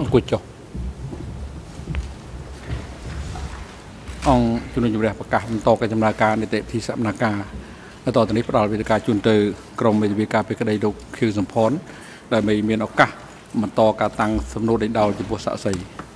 กุจองจุนจุเรียประกาศต่อการจำนาการในเตะที่สัมนาการและต่อตอนนี้ประวัติการจุนเตอกรมวิทยาการเป็นกระไดดุคิวสัมพรได้ไม่มีโอกาสมันต่อการตั้งสำนวนในดาวจุบสะใส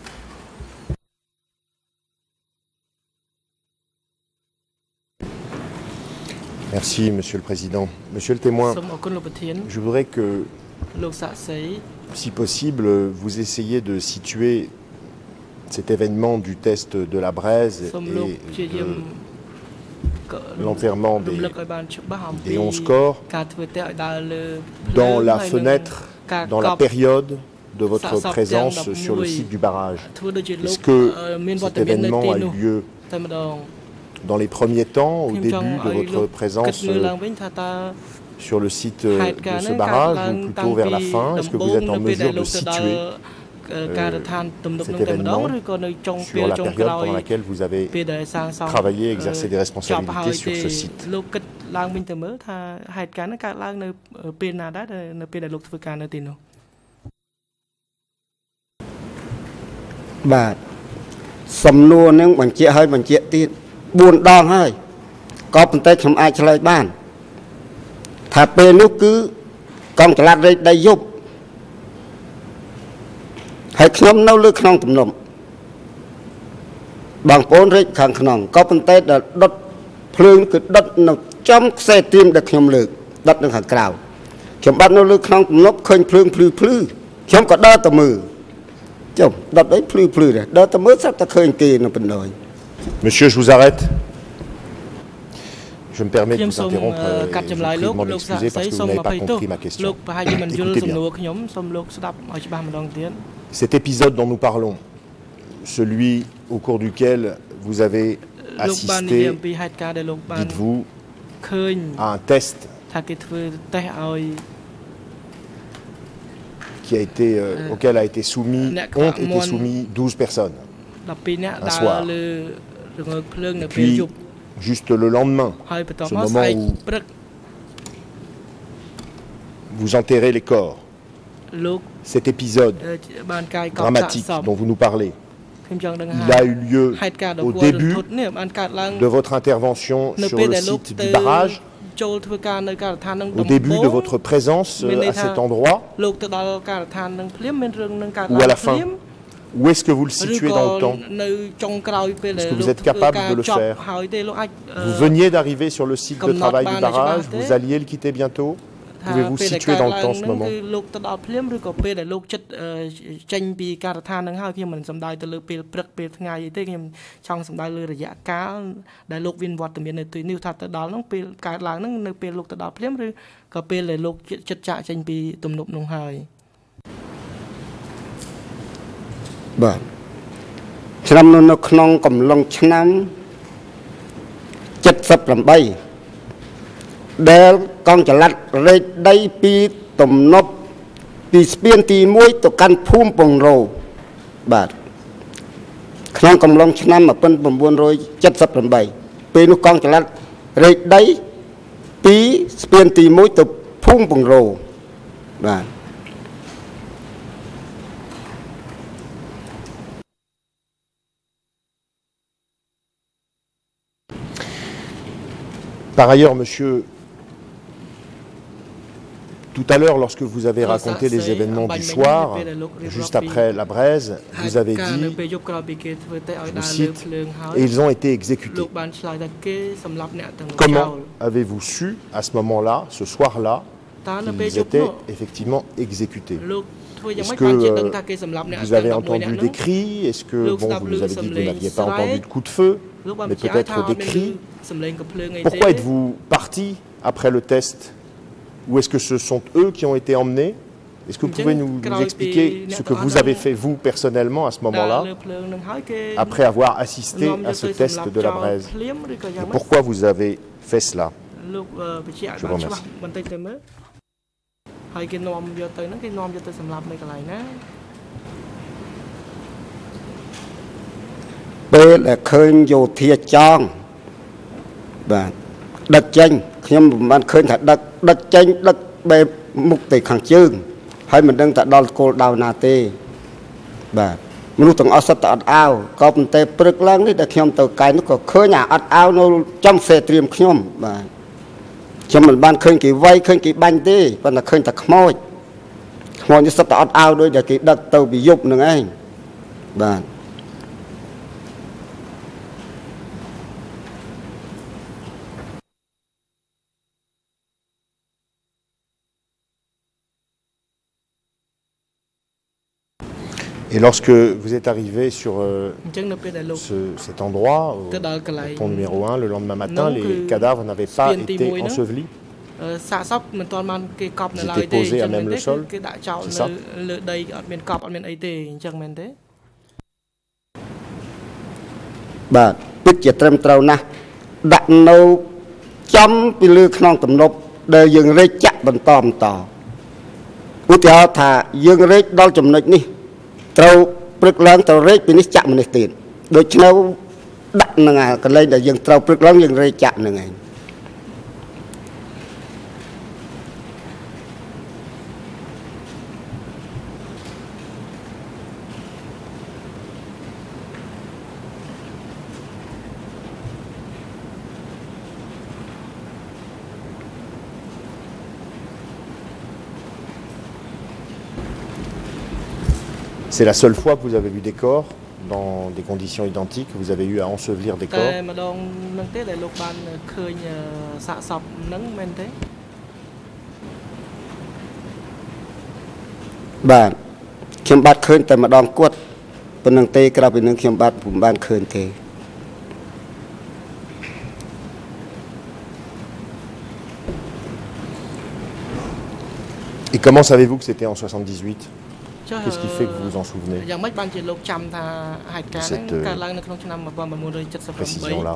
Merci, Monsieur le Président. Monsieur le témoin, je voudrais que, si possible, vous essayiez de situer cet événement du test de la braise et l'enterrement des 11 corps dans la fenêtre, dans la période de votre présence sur le site du barrage. Est-ce que cet événement a eu lieu dans les premiers temps, au début de votre présence sur le site de ce barrage, ou plutôt vers la fin? Est-ce que vous êtes en mesure de situer cet événement sur la période pendant laquelle vous avez travaillé et exercé des responsabilités sur ce site? buồn đòn hơi có phần tay không ai trả lời ban thà bê nước cứ con trả lời đây giúp hãy nhóm nấu lưới khăn tùm lụm bằng bốn rít khăn khăn có phần tay là đốt phương cứ đốt nó trong xe tim được nhóm lưới đốt được hàng cào chúng bắt nấu lưới khăn tùm lụm khơi phương phư chúng có đơ tầm mừ chúng đốt đấy phư này đơ tầm mừ sắp ta khơi kỳ nó bình đời. Monsieur, je vous arrête. Je me permets de vous interrompre et je vous prie de m'en excuser parce que vous n'avez pas compris ma question. Écoutez bien. Cet épisode dont nous parlons, celui au cours duquel vous avez assisté, dites-vous, à un test qui a été, auquel ont été soumis 12 personnes un soir. Et puis, juste le lendemain, ce moment où vous enterrez les corps, cet épisode dramatique dont vous nous parlez, il a eu lieu au début de votre intervention sur le site du barrage, au début de votre présence à cet endroit, ou à la fin? Où est-ce que vous le situez dans le temps? Est-ce que vous êtes capable de le faire? Vous veniez d'arriver sur le site de travail du barrage, vous alliez le quitter bientôt? Pouvez-vous situer dans le temps ce moment? Vâng, năm nó không cầm lòng năm chất sập làm bay để con trở lại đây pi tầm nộp pi spiên ti muối tổ can phum bồng rồ bà không cầm lòng năm mà phân bồng buôn rồi chất sập làm bay pi nó con trở lại đây pi spiên ti muối tổ phum bồng rồ bà. Par ailleurs, monsieur, tout à l'heure, lorsque vous avez raconté les événements du soir, juste après la braise, vous avez dit, je cite, et ils ont été exécutés. Comment avez-vous su, à ce moment-là, ce soir-là, qu'ils étaient effectivement exécutés? Est-ce que vous avez entendu des cris? Est-ce que, bon, vous nous avez dit que vous n'aviez pas entendu de coups de feu, mais peut-être des cris? Pourquoi êtes-vous parti après le test? Ou est-ce que ce sont eux qui ont été emmenés? Est-ce que vous pouvez nous expliquer ce que vous avez fait, vous, personnellement, à ce moment-là, après avoir assisté à ce test de la braise? Et pourquoi vous avez fait cela? Je vous remercie. Đất chênh, nhưng mà khơi thật đất chênh, đất bề mục tỷ khẳng chương hay mình đang tại đo cô đào nà tê បាទមនុស្សទាំងអស់សុទ្ធតែអត់អាវក៏ប៉ុន្តែព្រឹកឡើងនេះដែលខ្ញុំទៅកាយនោះក៏ឃើញអាអត់អាវនៅចំសេត្រៀមខ្ញុំបាទខ្ញុំមិនបានឃើញគេវាយឃើញគេបាញ់ទេប៉ុន្តែឃើញតែខ្មោចនេះសុទ្ធតែអត់អាវដូចដែលគេដឹកទៅពីយប់នឹងឯងបាទ Et lorsque vous êtes arrivé sur cet endroit, au pont numéro 1, le lendemain matin, les cadavres n'avaient pas été ensevelis? Ils étaient posés à même le sol? C'est ça? Bah, picture trem trâu na, đặt nâu chấm pi lư khong tầm nộp để dừng rễ chặt bằng tòm tò. Út theo thà dừng rễ đo chấm nịch ní, trâu bực lớn trâu rễ pi ní chặt mình tiền, đôi chân đặt nè ngài cái lên để dừng trâu bực lớn dừng rễ chặt nè ngài. C'est la seule fois que vous avez vu des corps dans des conditions identiques, que vous avez eu à ensevelir des corps? Bah,ខ្ញុំបាទឃើញតែម្ដងគាត់ប៉ុណ្្នឹងទេក្រៅពីនឹងខ្ញុំបាទពុំបានឃើញទេ Et comment savez-vous que c'était en 78? Qu'est-ce qui fait que vous vous en souvenez de cette précision-là?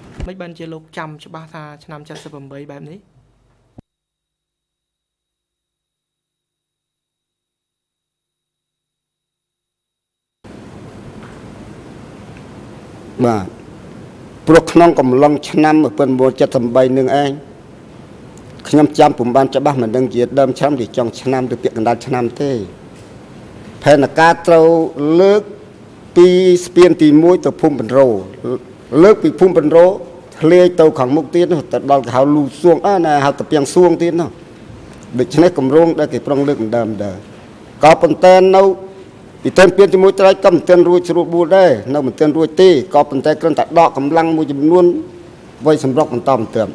Bah, pro khongកំឡុងឆ្នាំ1973នឹងឯងខ្ញុំចាំពុំបានច្បាស់មិនដឹងជាដើមឆ្នាំឬចុងឆ្នាំឬពាក់កណ្ដាលឆ្នាំទេផែនការត្រូវលើកពីស្ពានទី1ទៅភូមិបណ្រោលើកពីភូមិបណ្រោធ្លាយទៅខាងមុខទៀតនោះទៅដល់គេហៅលូសួងណាហៅតាពាំងសួងទៀតនោះដូច្នេះគម្រោងដែលគេប្រឹងលើកដើមដែរក៏ប៉ុន្តែនៅពីទៅពីទី1ត្រៃក៏មិនទាន់រួចស្រួលបួលដែរនៅមិនទាន់រួចទេក៏ប៉ុន្តែគ្រាន់តែដកកម្លាំងមួយចំនួនໄວសម្រុកបន្តមិនត្រឹម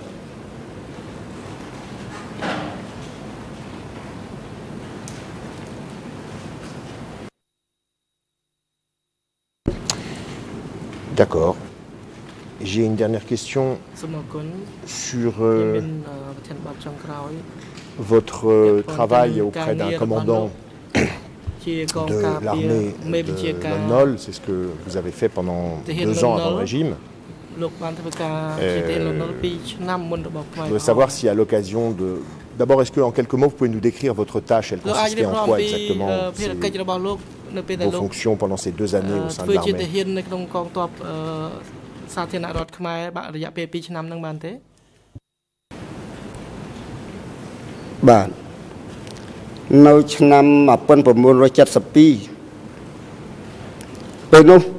D'accord. J'ai une dernière question sur votre travail auprès d'un commandant de l'armée de Nol. C'est ce que vous avez fait pendant 2 ans avant le régime. Je voudrais savoir si à l'occasion de... D'abord, est-ce qu'en quelques mots, vous pouvez nous décrire votre tâche? Elle consistait en quoi exactement? Vos fonctions pendant ces 2 années au sein de l'armée? Bah,នៅឆ្នាំ1972ពេលនោះ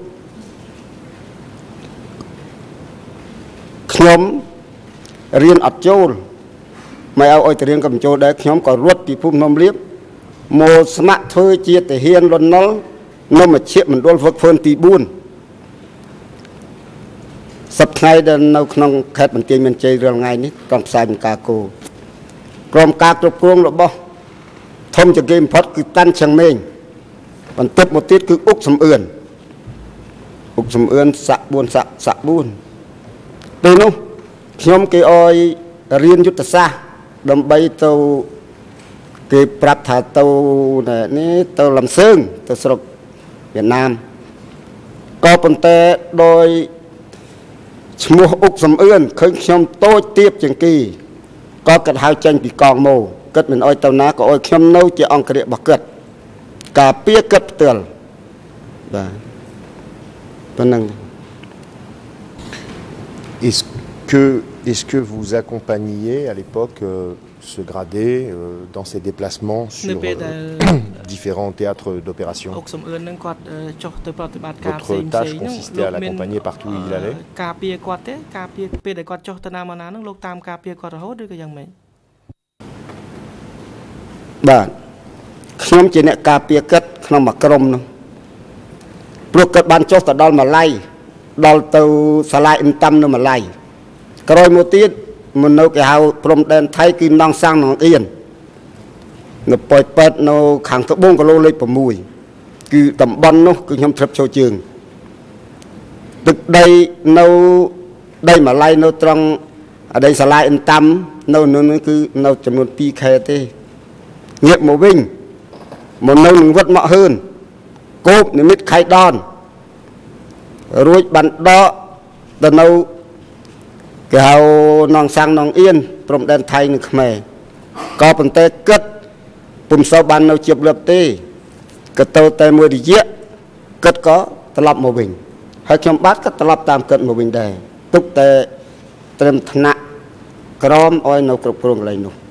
ខ្ញុំរៀនអត់ចូលមកឲ្យទៅរៀនកំចូលដែរខ្ញុំក៏រត់ពីភូមិភ្នំលៀបមកស្ម័គ្រធ្វើជាទាហានលន់នល់នៅមជ្ឈមណ្ឌលហ្វឹកហ្វឺនទី4សប្តាហ៍ដែលនៅក្នុងខេត្តបន្ទាយមានជ័យរាល់ថ្ងៃនេះក្រុមផ្សាយបង្ការគោក្រុមការគ្រប់គ្រងរបស់ធំជាងគេបំផុតគឺតាន់ឆឹងមេងបន្ទាប់មកទៀតគឺអុកសំអឿនសាក់4សាក់4ពេលនោះខ្ញុំគេឲ្យរៀនយុទ្ធសាស្ត្រដើម្បីទៅគេប្រាប់ថាទៅនេះទៅលំសើងទៅស្រុកវៀតណាមក៏ប៉ុន្តែដោយឈ្មោះអុកសំអឿនឃើញខ្ញុំតូចទៀបជាងគេក៏កាត់ហៅចេញពីកងម៉ូគិតមិនអោយទៅណាក៏អោយខ្ញុំនៅជាអង្គរាជរបស់គាត់ការពារគាត់ផ្ទាល់បាទប៉ុណ្ណឹង Est-ce que vous accompagniez à l'époque ce gradé dans ses déplacements sur différents théâtres d'opération. Votre tâche consistait à l'accompagner partout où il allait. Bah,ខ្ញុំជាអ្នកការពារកិត្តក្នុងមួយក្រុមនោះព្រោះកិត្តបានចុះទៅដល់ម៉ាឡៃដល់ទៅសាលាអ៊ីនតាំនៅម៉ាឡៃក្រោយមកទៀតមនុស្សគេហៅព្រំដែនថៃគឺនងសាំងនងអៀននៅប៉ោយប៉ែតនៅខាងត្បូងគីឡូលេខ6គឺតំបន់នោះគឺខ្ញុំធ្លាប់ចូលជើងទឹកដីនៅដីម៉ាឡៃនៅត្រង់ដីសាលាអ៊ីនតាំនៅនោះគឺនៅចំនួន 2 ខេត្តទេងាកមកវិញមកនៅនឹងវត្តមកហ៊ឿនគោបនិមិត្តខៃដនរួចបានដកទៅនៅគេហៅនងសាំងនងអៀនព្រំដែនថៃនិងខ្មែរក៏ប៉ុន្តែគិតពុំសូវបាននៅជាប់លឹបទេក៏ទៅតែមួយរយៈគិតក៏ត្រឡប់មកវិញហើយខ្ញុំបាទក៏ត្រឡប់តាមគិតមកវិញដែរទុកតែត្រឹមថ្នាក់ក្រមឲ្យនៅគ្រប់គ្រងកន្លែងនោះ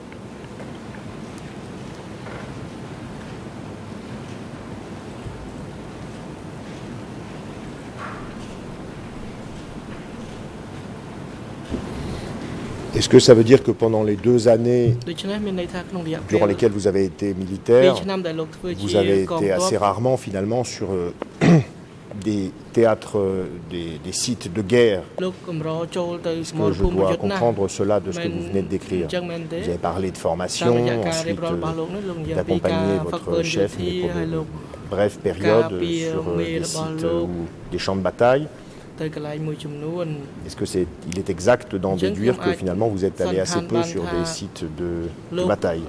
Est-ce que ça veut dire que pendant les 2 années durant lesquelles vous avez été militaire, vous avez été assez rarement finalement sur des théâtres, des sites de guerre? Est-ce que je dois comprendre cela de ce que vous venez de décrire? Vous avez parlé de formation, ensuite d'accompagner votre chef pour de brèves périodes sur des sites ou des champs de bataille. Est-ce qu'il est exact d'en déduire que finalement vous êtes allé assez peu sur des sites de bataille?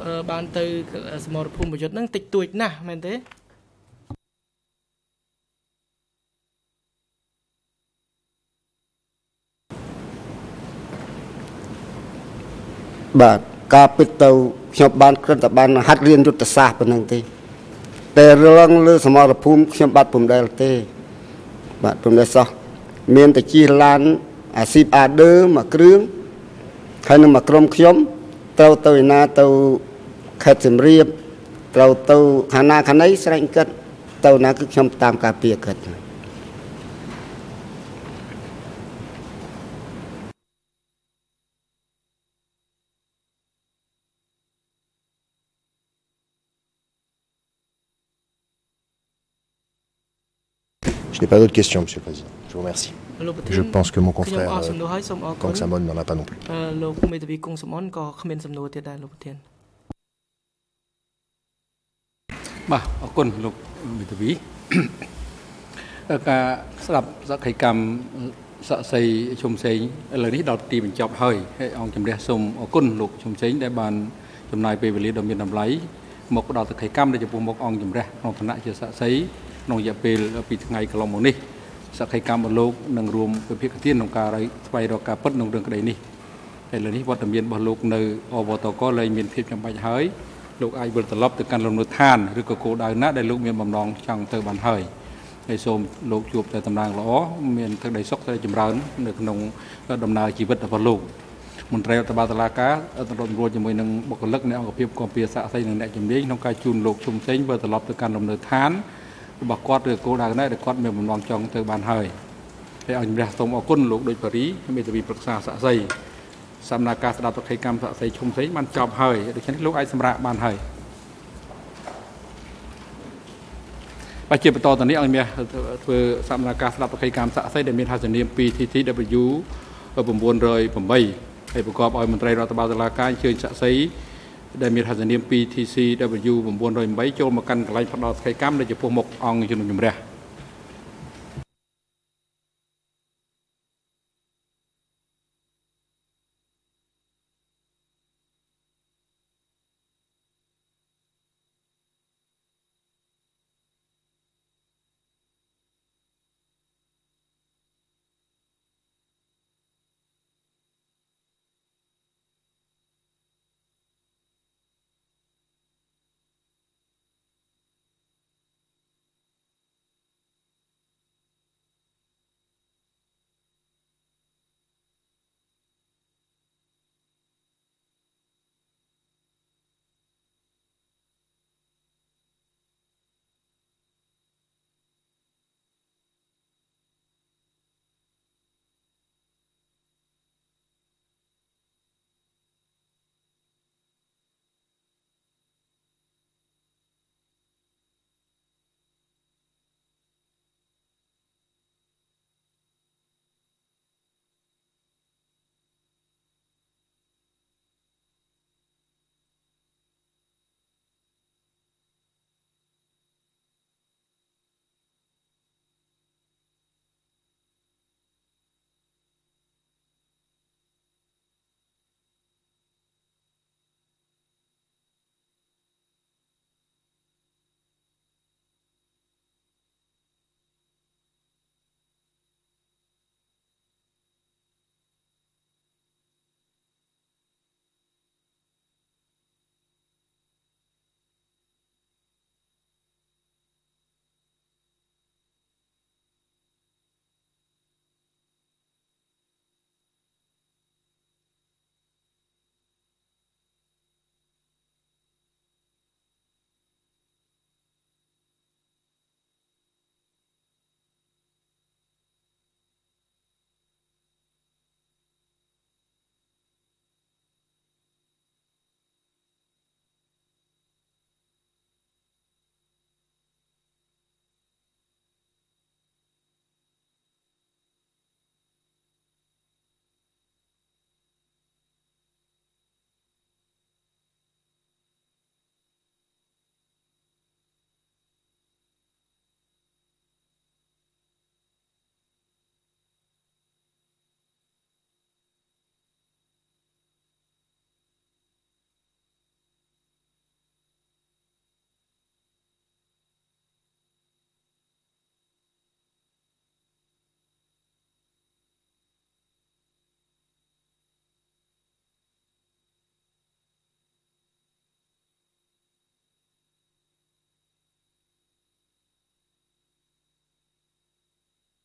Bah, ការពិតទៅខ្ញុំបានគ្រាន់តែបានហាត់រៀនយុទ្ធសាស្ត្រប៉ុណ្ណឹងទេតែរឿងលើសមរភូមិខ្ញុំបាទពុំដែលទេបាទពុំដែលសោះមានតែជិះឡានអាស៊ីបអាដឺមួយគ្រឿងហើយនឹងមួយក្រុមខ្ញុំត្រូវទៅឯណាទៅខេត្តសៀមរាបត្រូវទៅខាងណាខាងណីស្រែងកិត្តទៅណាគឺខ្ញុំតាមការពារកិត្ត Je n'ai pas d'autres questions, Monsieur le Président. Je vous remercie. Je pense que mon confrère Kong Samon n'en a pas non plus. Bah, con lục bị tử vi. Cả sập sắc hay cầm sợ xây chôm xây lờiนี้เราตีเป็นจอบเฮยให้องจำเรียสมก้นลูกชมเชงได้บานจำนายไปเวลีดมีนำไหลหมกดอกตะไคร่กำได้จะปูหมกองจำเรียนองธนะจะสะใสนองอย่าเปลปีไงกลองมนี่สักไคร่กำบนโลกนังรวมเป็นเพียงที่นองการไปดอกกาปัดนองเรื่องกระไดนี่ไอ้เลยนี้วัดมีนบนโลกในอบตก็เลยมีเพียงจำไปเฮยลูกไอ้บนตลบจากการลงมือทานหรือก็โกได้นะได้ลูกมีบำรองจังเตอบันเฮยในโซมโลกจูบแต่ตำนานล้อมีนทั้งใดซอกทั้งใดจำร้านในขนมดำนาชีวิตบนโลกมันเรียกตบาตลากาตลอดรวมจะมีหนึ่งบกเลิกในองค์เพียบกองเปียสะใส่หนึ่งในจำนี้น้องกายจูนโลกชุมเซ็งเบอร์ตลบจากการลงมือทานบักกอดหรือโกได้ได้กอดมีบำรองจังเตอบันเฮยให้เอาจำเรียกสมเอาก้นโลกโดยปริให้มีจะมีปรึกษาสะใส่สำนักการสดับตะไคร่กรรมสะใส่ชุมเซ็งมันจอบเฮยโดยเฉพาะลูกไอ้สำระบันเฮยปัจจุบันตอนนี้อันนี้คือสำนักการสลับตะไคร่กรรมสะใส่เดมิทาสเนียมปีที่ที่ W ผมบวนเลยผมใบให้ประกอบเอามันไตรรัฐบาลตลาดการเชิญสะใส่เดมิทาสเนียมปีที่ CW ผมบวนเลยใบโจมากันกลายพัดดอกตะไคร่กรรมได้จะพวกหมกองจนยุ่งเรีย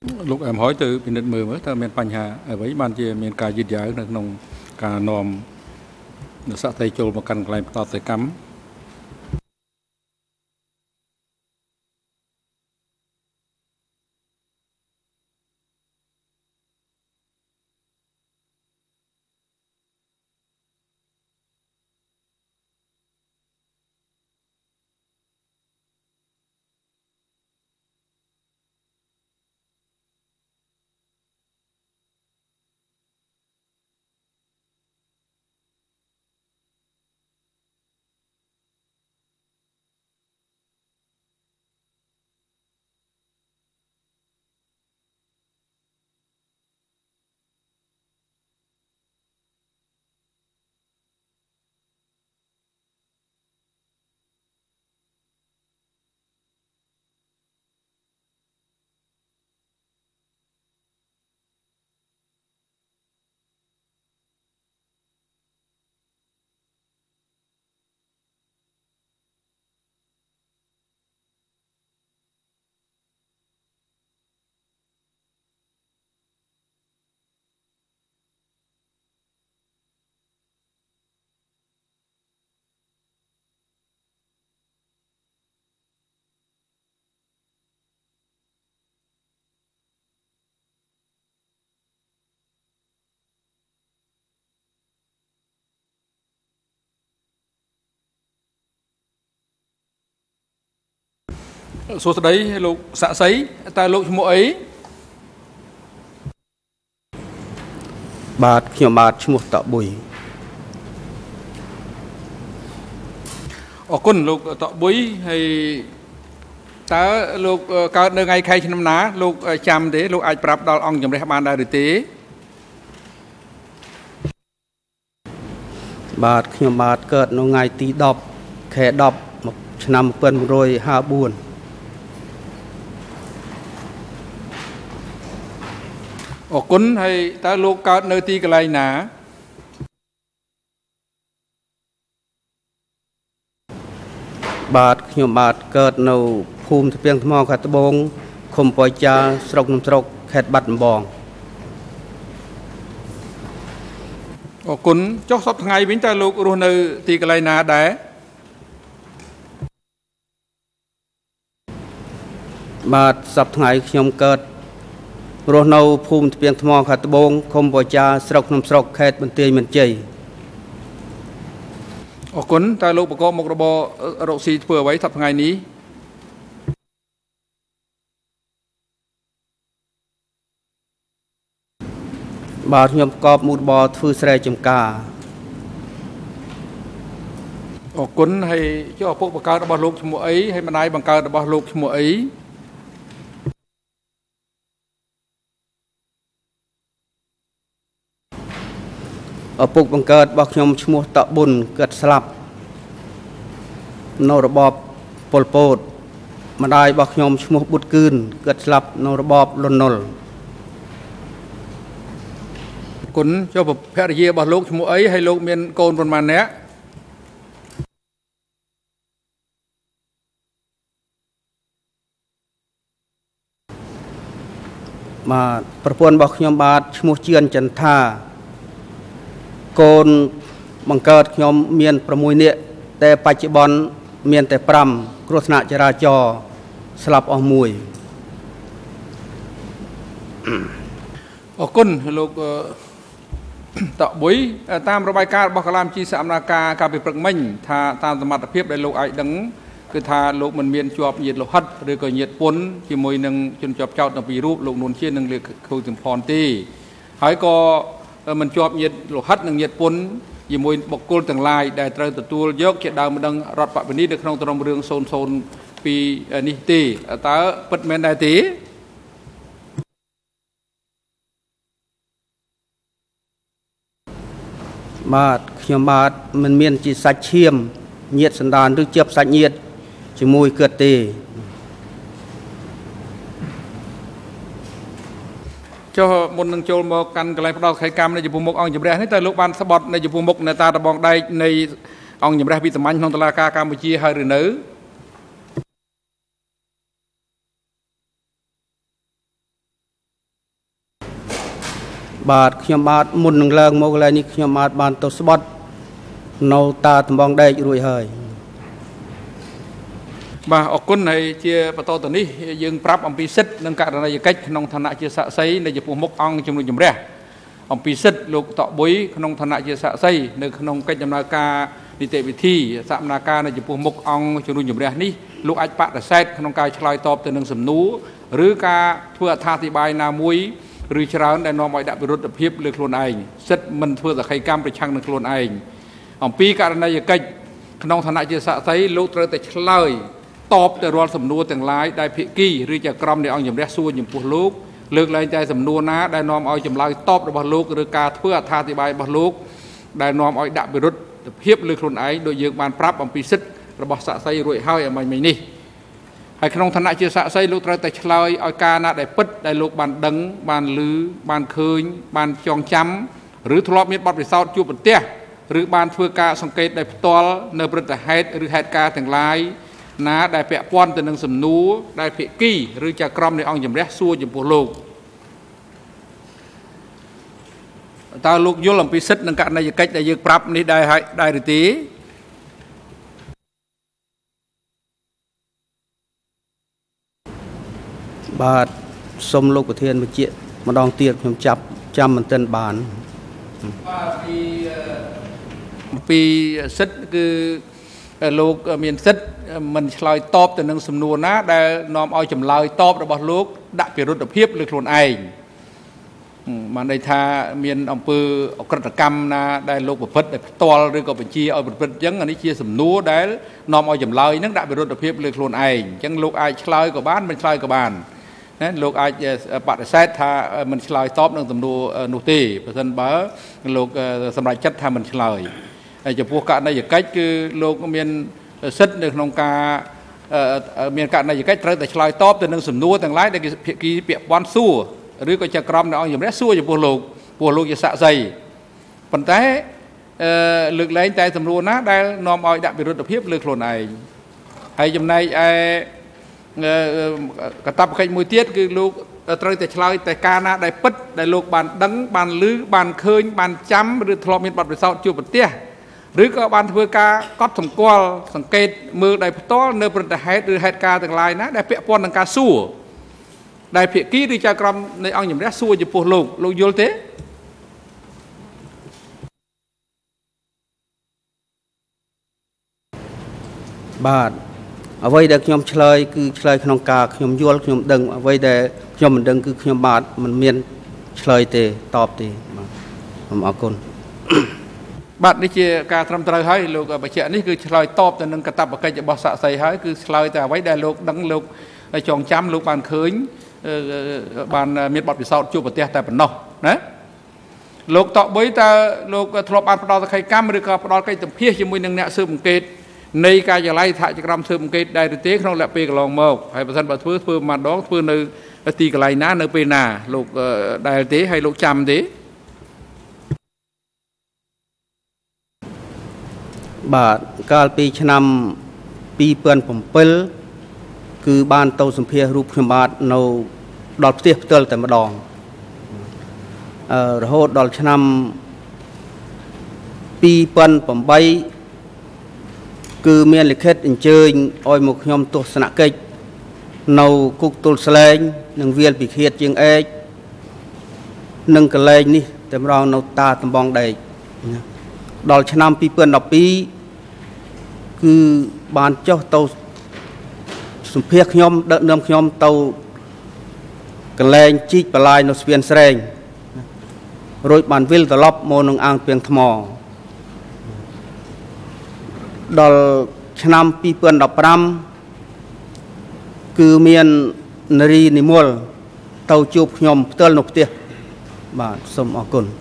lúc em hỏi từ bên đất mưa mới ta miền Pành Hà ở với ban chia miền cà dịt giải được nông cà nòm được sát tay trôi một căn lại tọt tay cắm សួស្តីលោកសាក់សីតើលោកឈ្មោះអីបាទខ្ញុំបាទឈ្មោះតបុយអរគុណលោកតបុយហើយតើលោកកើតនៅថ្ងៃខែឆ្នាំណាលោកចាំទេលោកអាចប្រាប់ដល់អង្គជំរះបានដែរឬទេបាទខ្ញុំបាទកើតនៅថ្ងៃទី10ខែ10ឆ្នាំ1954 អរគុណហើយតើលោកកើតនៅទីកន្លែងណាបាទខ្ញុំបាទកើតនៅភូមិទ្វាងថ្មខេត្តត្បូងឃុំប៉ោយចាល់ស្រុកនំស្រុកខេត្តបាត់ដំបងអរគុណចុះសប្តាហ៍ថ្ងៃវិញតើលោករស់នៅទីកន្លែងណាដែរបាទសប្តាហ៍ថ្ងៃខ្ញុំកើតរស់នៅភូមិទ្វាងថ្មខេត្តត្បូងឃុំប៉ោយចាល់ស្រុកនំស្រុកខេត្តបន្ទាយមានជ័យអរគុណតើលោកប្រកបមុខរបររកស៊ីធ្វើអ្វីសប្តាហ៍ថ្ងៃនេះបាទខ្ញុំប្រកបមុខរបរធ្វើស្រែចម្ការអរគុណហើយចុះឪពុកបង្កើតរបស់លោកឈ្មោះអីហើយម្ដាយបង្កើតរបស់លោកឈ្មោះអីឪពុកបង្កើតរបស់ខ្ញុំឈ្មោះតប៊ុនគាត់ស្លាប់នៅរបបប៉ុលពតម្ដាយរបស់ខ្ញុំឈ្មោះបុតគឿនគាត់ស្លាប់នៅរបបលន់នល់គុណចុះភរិយារបស់លោកឈ្មោះអីហើយលោកមានកូនប៉ុន្មាននាក់បាទប្រពន្ធរបស់ខ្ញុំបាទឈ្មោះជឿនចន្ទថាកូនបង្កើតខ្ញុំមាន6នាក់តែបច្ចុប្បន្នមានតែ5គ្រោះថ្នាក់ចរាចរណ៍ស្លាប់អស់1 អរគុណលោកតបុយតាមរបាយការណ៍របស់កលាមជីសកម្មការកាលពីព្រឹកមិញថាតាមសមត្ថភាពដែលលោកអាចដឹងគឺថាលោកមិនមានជាប់ញាតិលោហិតឬក៏ញាតិពុនជាមួយនឹងជនជាប់ចោតនៅពីររូបលោកនួនជានិងលោកខូសំផនទេហើយក៏មិនជាប់ញាតិលោហិតនិងញាតិពុនជាមួយបុគ្គលទាំងឡាយដែលត្រូវទទួលយកជាដើមម្ដងរដ្ឋបព្វនីនៅក្នុងក្រុមរឿង002នេះទេតើពិតមែនដែរទេបាទខ្ញុំបាទមិនមានជាសាច់ឈាមញាតិសន្តានឬជាប់សាច់ញាតិជាមួយគាត់ទេចុះមុននឹងចូលមកកាន់កន្លែងផ្ដោតខេត្តកម្មនៃចំពោះមុខអង្គជំរះនេះតើលោកបានស្បត់នៅចំពោះមុខអ្នកតាដបងដែកនៃអង្គជំរះវិសាមញ្ញក្នុងតុលាការកម្ពុជាហើយឬនៅបាទខ្ញុំបាទមុននឹងឡើងមកកន្លែងនេះខ្ញុំបាទបានទៅស្បត់នៅតាតំបងដែករួចហើយបាទអរគុណហើយជាបន្តទៅនេះយើងប្រាប់អំពីសិទ្ធិនិងករណីយកិច្ចក្នុងឋានៈជាសាក្សីនៃចំពោះមុខអង្គជំនុំជម្រះអំពីសិទ្ធិលោកតបុយក្នុងឋានៈជាសាក្សីនៅក្នុងកិច្ចដំណើរការនីតិវិធីសកម្មភាពនៅចំពោះមុខអង្គជំនុំជម្រះនេះលោកអាចបដិសេធក្នុងការឆ្លើយតបទៅនឹងសំណួរឬការធ្វើអត្ថាធិប្បាយណាមួយឬច្រើនដែលនាំឲ្យដាក់វិរុទ្ធភាពលើខ្លួនឯងសិទ្ធិមិនធ្វើសកម្មកម្មប្រឆាំងនឹងខ្លួនឯងអំពីករណីយកិច្ចក្នុងឋានៈជាសាក្សីលោកត្រូវតែឆ្លើយតបទៅរាល់សំណួរទាំងឡាយដែលភាគីឬជាក្រុមនៃអង្គជំរះសួរចំពោះលោកលើកលែងតែសំណួរណាដែលនាំឲ្យចម្លើយតបរបស់លោកឬការធ្វើអត្ថាធិប្បាយរបស់លោកដែលនាំឲ្យដាក់វិរុទ្ធភាពលើខ្លួនឯងដោយយើងបានប្រាប់អំពីសិទ្ធិរបស់សាក្សីរួចហើយអំបញ្ញមិញនេះហើយក្នុងឋានៈជាសាក្សីលោកត្រូវតែឆ្លើយឲ្យការណាដែលពិតដែលលោកបានដឹងបានឮបានឃើញបានចងចាំឬធ្លាប់មានបទពិសោធន៍ជួបប្រទះឬបានធ្វើការសង្កេតដោយផ្ទាល់នៅព្រឹត្តិហេតុឬហេតុការណ៍ទាំងឡាយណាដែលពាក់ព័ន្ធទៅនឹងសំណួរដែលភាគីឬជាក្រុមនៃអង្គជំរះសួរចំពោះលោកតើលោកយល់អំពីសិទ្ធិនិងករណីយកិច្ចដែលយើងប្រាប់នេះដែរឬទេបាទសូមលោកប្រធានបញ្ជាក់ម្ដងទៀតខ្ញុំចាំមិនទាន់បានបាទពីសិទ្ធិគឺលោកមានសិទ្ធិមិនឆ្លើយតបទៅនឹងសំណួរណាដែលនាំឲ្យចម្លើយតបរបស់លោកដាក់ពិរុទ្ធភាពលើខ្លួនឯងបានន័យថាមានអំពើអក្រិតកម្មណាដែលលោកប្រព្រឹត្តដោយផ្ទាល់ឬក៏បញ្ជាឲ្យប្រព្រឹត្តអញ្ចឹងអានេះជាសំណួរដែលនាំឲ្យចម្លើយនឹងដាក់ពិរុទ្ធភាពលើខ្លួនឯងអញ្ចឹងលោកអាចឆ្លើយក៏បានមិនឆ្លើយក៏បានណាលោកអាចបដិសេធថាមិនឆ្លើយតបនឹងសំណួរនោះទេបើមិនបើលោកសម្រេចចិត្តថាមិនឆ្លើយហើយចំពោះករណីយកិច្ចគឺលោកមានសិទ្ធិនៅក្នុងការមានករណីយកិច្ចត្រូវតែឆ្លើយតបទៅនឹងសំណួរទាំងឡាយដែលភាគីពាក់ព័ន្ធសួរឬក៏ជាក្រុមនៃអង្គជំរះសួរចំពោះលោកជាសាក្សីប៉ុន្តែលើកលែងតែសំណួរណាដែលនាំឲ្យដាក់វិរុទ្ធភាពលើខ្លួនឯងហើយចំណែកឯកាតព្វកិច្ចមួយទៀតគឺលោកត្រូវតែឆ្លើយតែការណាដែលពិតដែលលោកបានដឹងបានឮបានឃើញបានចាំឬធ្លាប់មានបទពិសោធន៍ជួបប្រទះឬក៏បានធ្វើការកត់សម្គាល់សង្កេតមើលដោយផ្ទាល់នៅព្រឹត្តិហេតុឬហេតុការណ៍ទាំងឡាយណាដែលពាក់ព័ន្ធនឹងការសួរដែលភាគីឬចៅក្រមនៃអង្គជំរះសួរចំពោះលោកយល់ទេបាទអ្វីដែលខ្ញុំឆ្លើយគឺឆ្លើយក្នុងការខ្ញុំយល់ខ្ញុំដឹងអ្វីដែលខ្ញុំមិនដឹងគឺខ្ញុំបាទមិនមានឆ្លើយទេតបទេបាទសូមអរគុណបាទនេះជាការត្រឹមត្រូវហើយលោកបញ្ជាក់នេះគឺឆ្លើយតបទៅនឹងកាតព្វកិច្ចរបស់សាក្សីហើយគឺឆ្លើយតែអ្វីដែលលោកដឹងលោកចងចាំលោកបានឃើញបានមានបទពិសោធន៍ជួបប្រទះតែប៉ុណ្ណោះណាលោកតបុយតើលោកធ្លាប់បានផ្ដល់សក្ខីកម្មឬក៏ផ្ដល់កិច្ចសម្ភាសជាមួយនឹងអ្នកស៊ើបអង្កេតនៃការិយាល័យសហជីវកម្មស៊ើបអង្កេតដែរឬទេក្នុងរយៈពេលកន្លងមកហើយបើសិនបើធ្វើម្ដងធ្វើនៅទីកន្លែងណានៅពេលណាលោកដែលទេហើយលោកចាំទេបាទកាលពីឆ្នាំ2007គឺបានទៅសម្ភាសរូបខ្ញុំបាទនៅដល់ផ្ទះផ្ទាល់តែម្ដងរហូតដល់ឆ្នាំ2008គឺមានលិខិតអញ្ជើញឲ្យមកខ្ញុំទស្សនកិច្ចនៅគុកទល់ស្លែងនិងវាលពិឃាតជាងឯកនិងកន្លែងនេះតែម្ដងនៅតាតំបងដែកដល់ឆ្នាំ2012គឺបានចុះទៅសម្ភាសខ្ញុំដឹកនាំខ្ញុំទៅកន្លែងជីកបលាយនៅស្ពានស្រែងរួចបានវិលត្រឡប់មកនឹងអាងពីងថ្មដល់ឆ្នាំ2015គឺមាននារីនិមលទៅជួបខ្ញុំផ្ទាល់នៅផ្ទះបាទសូមអរគុណ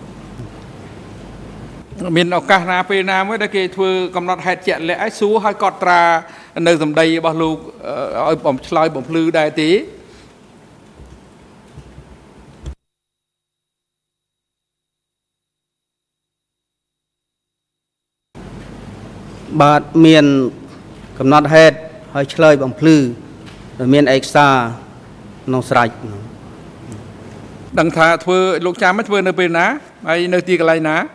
មានឱកាសណាពេលណាមួយដែលគេធ្វើកំណត់ហេតុជាក់លាក់ឲ្យសួរឲ្យកត់ត្រានៅសម្ដីរបស់លោកឲ្យបំឆ្លើយបំភ្លឺដែរទេបាទមានកំណត់ហេតុឲ្យឆ្លើយបំភ្លឺដែលមានឯកសារក្នុងស្រេច đằng thà thưa lục cha mất thưa nơi bên ná hay nơi tì cái này ná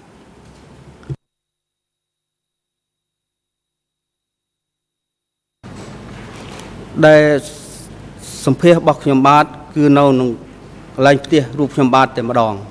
đây sum phê bọc nhom bát cứ nâu nung lạnh tia rụp nhom bát để mà đòn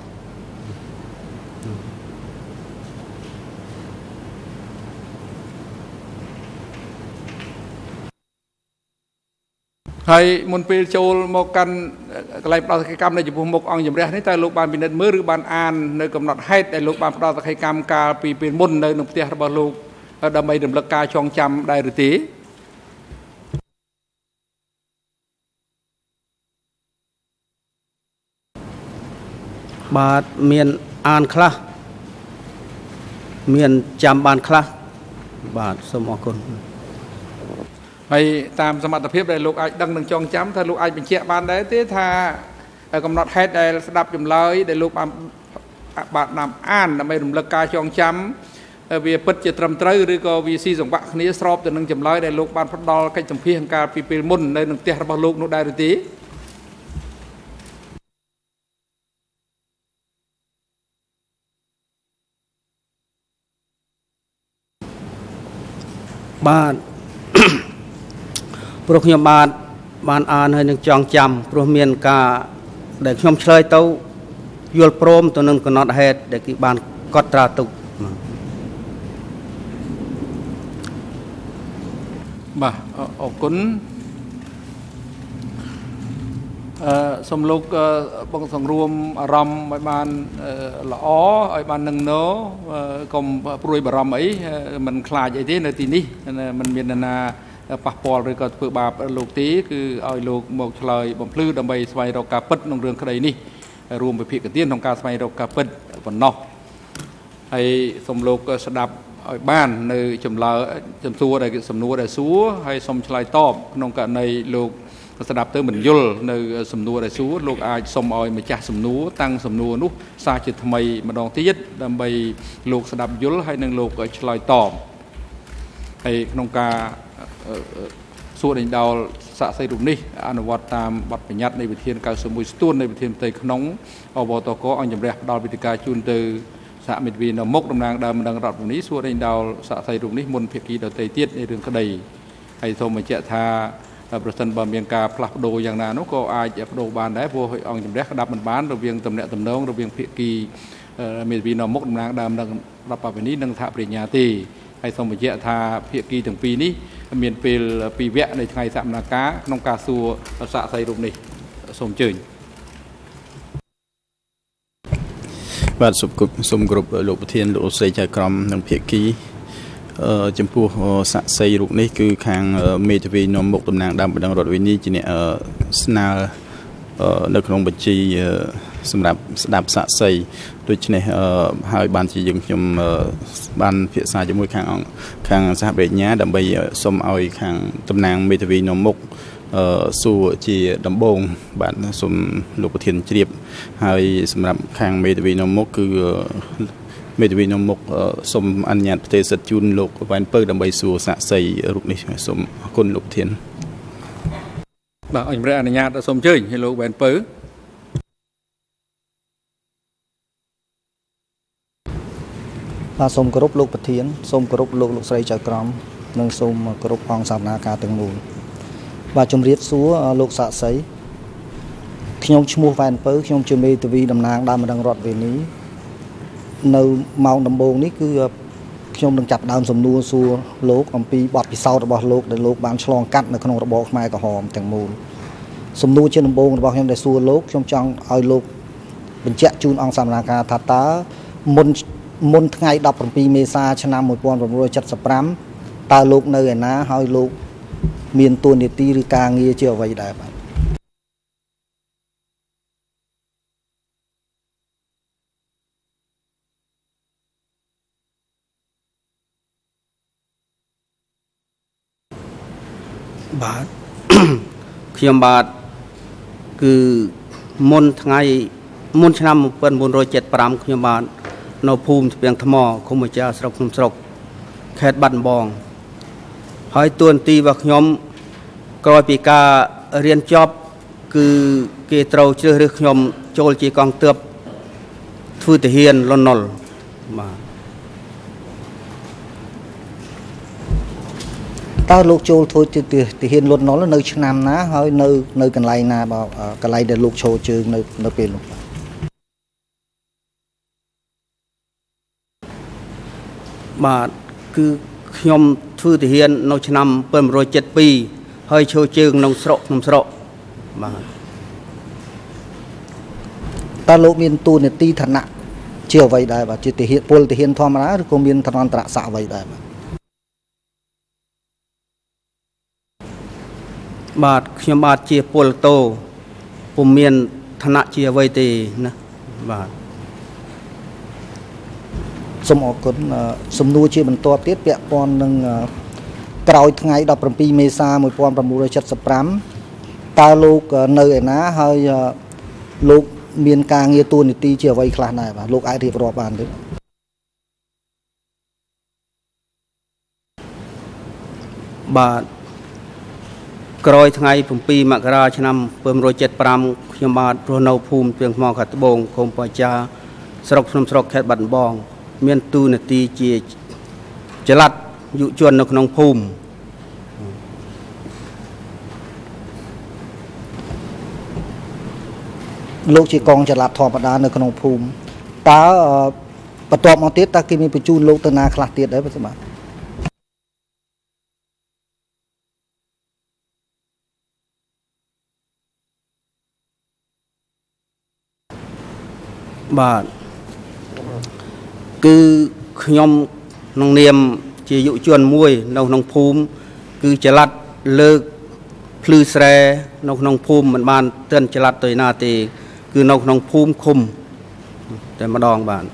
hay muốn về châu một căn cái bảo cái cam này chụp một ông nhầm ra thế tại lúc ban bị nên mới được ban an nơi cầm nọt hết tại lúc ban bảo cái cam ca bị môn nơi nông tiệt bảo lúc đầm bay đầm lực ca chong chăm đại rồi tí bà miền an khla miền chăm ban khla bà sớm mọi con hay tamสมรรถភាពដែលលោកអាចដឹងនឹងចងចាំថាលោកអាចបញ្ជាក់បានដែរទេថាកំណត់ហេតុដែលស្ដាប់ចម្លើយដែលលោកបានណាំអានដើម្បីរំលឹកការចងចាំវាពិតជាត្រឹមត្រូវឬក៏វាស៊ីសង្វាក់គ្នាស្របទៅនឹងចម្លើយដែលលោកបានផ្ដល់កិច្ចសម្ភាសន៍កាលពីពេលមុននៅនឹងផ្ទះរបស់លោកនោះដែរឬទេបាទព្រោះខ្ញុំបានអានហើយនឹងចងចាំព្រោះមានការដែលខ្ញុំឆ្លើយទៅយល់ព្រមទៅនឹងកំណត់ហេតុដែលគេបានកត់ត្រាទុកបាទអរគុណសូមលោកបងសង្រួមអារម្មណ៍ឲ្យបានល្អឲ្យបាននឹងណោកុំព្រួយបារម្ភអីមិនខ្លាចអីទេនៅទីនេះมันមានណាប៉ះពាល់ឬក៏ធ្វើបាបលោកទេគឺឲ្យលោកមកឆ្លើយបំភ្លឺដើម្បីស្វែងរកការពិតក្នុងរឿងក្តីនេះរួមវិភាគទានក្នុងការស្វែងរកការពិតប៉ុណ្ណោះហើយសូមលោកស្ដាប់ឲ្យបាននៅចម្លើយចំសួរដែលសំណួរដែលសួរហើយសូមឆ្លើយតបក្នុងករណីលោកស្ដាប់ទៅមិនយល់នៅសំណួរដែលសួរលោកអាចសូមឲ្យម្ចាស់សំណួរតាំងសំណួរនោះសារជាថ្មីម្ដងទៀតដើម្បីលោកស្ដាប់យល់ហើយនឹងលោកឆ្លើយតបហើយក្នុងការសួរដេញដោលសាក់សីរូបនេះអនុវត្តតាមបទបញ្ញត្តិនៃវិធាន91ស្ទួននៃវិធានផ្ទៃក្នុងអបតកអង្គជំរះផ្ដល់វិធីការជូនទៅសហមិត្តវិនៅមុខតំណាងដើមម្ដងរដ្ឋនេះសួរដេញដោលសាក់សីរូបនេះមុនភាគីដទៃទៀតនៃរឿងក្តីហើយសូមបញ្ជាក់ថាប្រសិនបើមានការផ្លាស់ប្ដូរយ៉ាងណានោះក៏អាចប្ដូរបានដែរព្រោះអង្គជំរះក្តាប់មិនបានរវាងតំណែងតំណងរវាងភាគីមេធាវីនៅមុខតំណាងដើមនឹងរដ្ឋបាលនេះនិងសហប្រញ្ញាទេហើយសូមបញ្ជាក់ថាភាគីទាំងពីរនេះមានពេល2វគ្គនៃថ្ងៃសកម្មភាពក្នុងការសួរសាកសីរូបនេះសូមអញ្ជើញបាទសូមគ្រប់លោកប្រធានលោកស្រីចៅក្រមនិងភាគីចំពោះសាក់សីរូបនេះគឺខាងមេធាវីនាំមុខតំណាងដើមបណ្ដឹងរដ្ឋវិនីជាអ្នកស្នើនៅក្នុងបញ្ជីសម្រាប់ស្ដាប់សាក់សីដូច្នេះហើយបានជាយើងខ្ញុំបានភាសាជាមួយខាងសហប្រញ្ញាដើម្បីសូមឲ្យខាងតំណាងមេធាវីនាំមុខសួរជាដំបូងបាទសូមលោកប្រធានជ្រាបហើយសម្រាប់ខាងមេធាវីនាំមុខគឺមេធាវីនាំមុខសូមអនុញ្ញាតផ្ទេរសិទ្ធិជូនលោកវ៉ែនពៅដើម្បីសួរសាក់សីរូបនេះសូមអរគុណលោកប្រធានបាទអញ្ញអនុញ្ញាតសូមអញ្ជើញឲ្យលោកវ៉ែនពៅបាទសូមគោរពលោកប្រធានសូមគោរពលោកស្រីចៅក្រមនិងសូមគោរពអង្គសវនាការទាំងមូលបាទជំរាបសួរលោកសាក់សីខ្ញុំឈ្មោះវ៉ែនពៅខ្ញុំជាមេធាវីតំណាងដើមម្ដងរដ្ឋវេនីនៅម៉ោងដំបូងនេះគឺខ្ញុំនឹងចាប់ដើមសំណួរសួរលោកអំពីបទពិសោធន៍របស់លោកដែលលោកបានឆ្លងកាត់នៅក្នុងរបបខ្មែរក្រហមទាំងមូលសំណួរជាដំបូងរបស់ខ្ញុំដែលសួរលោកខ្ញុំចង់ឲ្យលោកបញ្ជាក់ជូនអង្គសវនាការថាតើមុនថ្ងៃ17មេសាឆ្នាំ1975តើលោកនៅឯណាហើយលោកមានតួនាទីឬការងារជាអ្វីដែរបាទបាទខ្ញុំបាទគឺមុនឆ្នាំ1975ខ្ញុំបាទនៅភូមិស្ពាំងថ្មឃុំអាចារ្យស្រុកភ្នំស្រុកខេត្តបាត់ដំបងហើយតួនាទីរបស់ខ្ញុំក្រោយពីការរៀនចប់គឺគេត្រូវជ្រើសរើសខ្ញុំចូលជាកងទ័ពធ្វើទាហានលន់នល់បាទតើលោកចូលធ្វើជាទាហានលន់នល់នៅឆ្នាំណាហើយនៅកន្លែងណាបើកន្លែងដែលលោកឈរជើងនៅពេលនោះបាទគឺខ្ញុំធ្វើទាហាននៅឆ្នាំ1972ហើយឈរជើងក្នុងស្រុកបាទតើលោកមានតួនាទីឋានៈជាអ្វីដែរបាទជាទាហានពលទាហានធម្មតាឬក៏មានឋានន្តរស័ក្តិអ្វីដែរបាទបាទខ្ញុំបាទជាពលតោពុំមានឋានៈជាអ្វីទេណាបាទសូមអរគុណសំណួរជាបន្តទៀតពាក់ព័ន្ធនឹងក្រោយថ្ងៃ17មេសា1975តើលោកនៅឯណាហើយលោកមានការងារតួនាទីជាអ្វីខ្លះដែរបាទលោកអាចរៀបរាប់បានទេបាទ ក្រោយថ្ងៃ7មករាឆ្នាំ1975ខ្ញុំបាទរស់នៅភូមិពីងថ្មខាត់ត្បូងឃុំប៉ាចាស្រុកភ្នំស្រុកខេត្តបាត់ដំបង មានតួនាទីជាចល័តយុវជននៅក្នុងភូមិលោកជាកងចល័តធម្មតានៅក្នុងភូមិតើបន្ទាប់មកទៀតតើគេមានបញ្ជូនលោកទៅណាខ្លះទៀតដែរបាទបាទគឺខ្ញុំក្នុងនាមជាយុវជនមួយនៅក្នុងភូមិគឺចល័តលើកភ្លឺស្រែនៅក្នុងភូមិមិនបានទិនចល័តទៅណាទេគឺនៅក្នុងភូមិឃុំតែម្ដងបាទ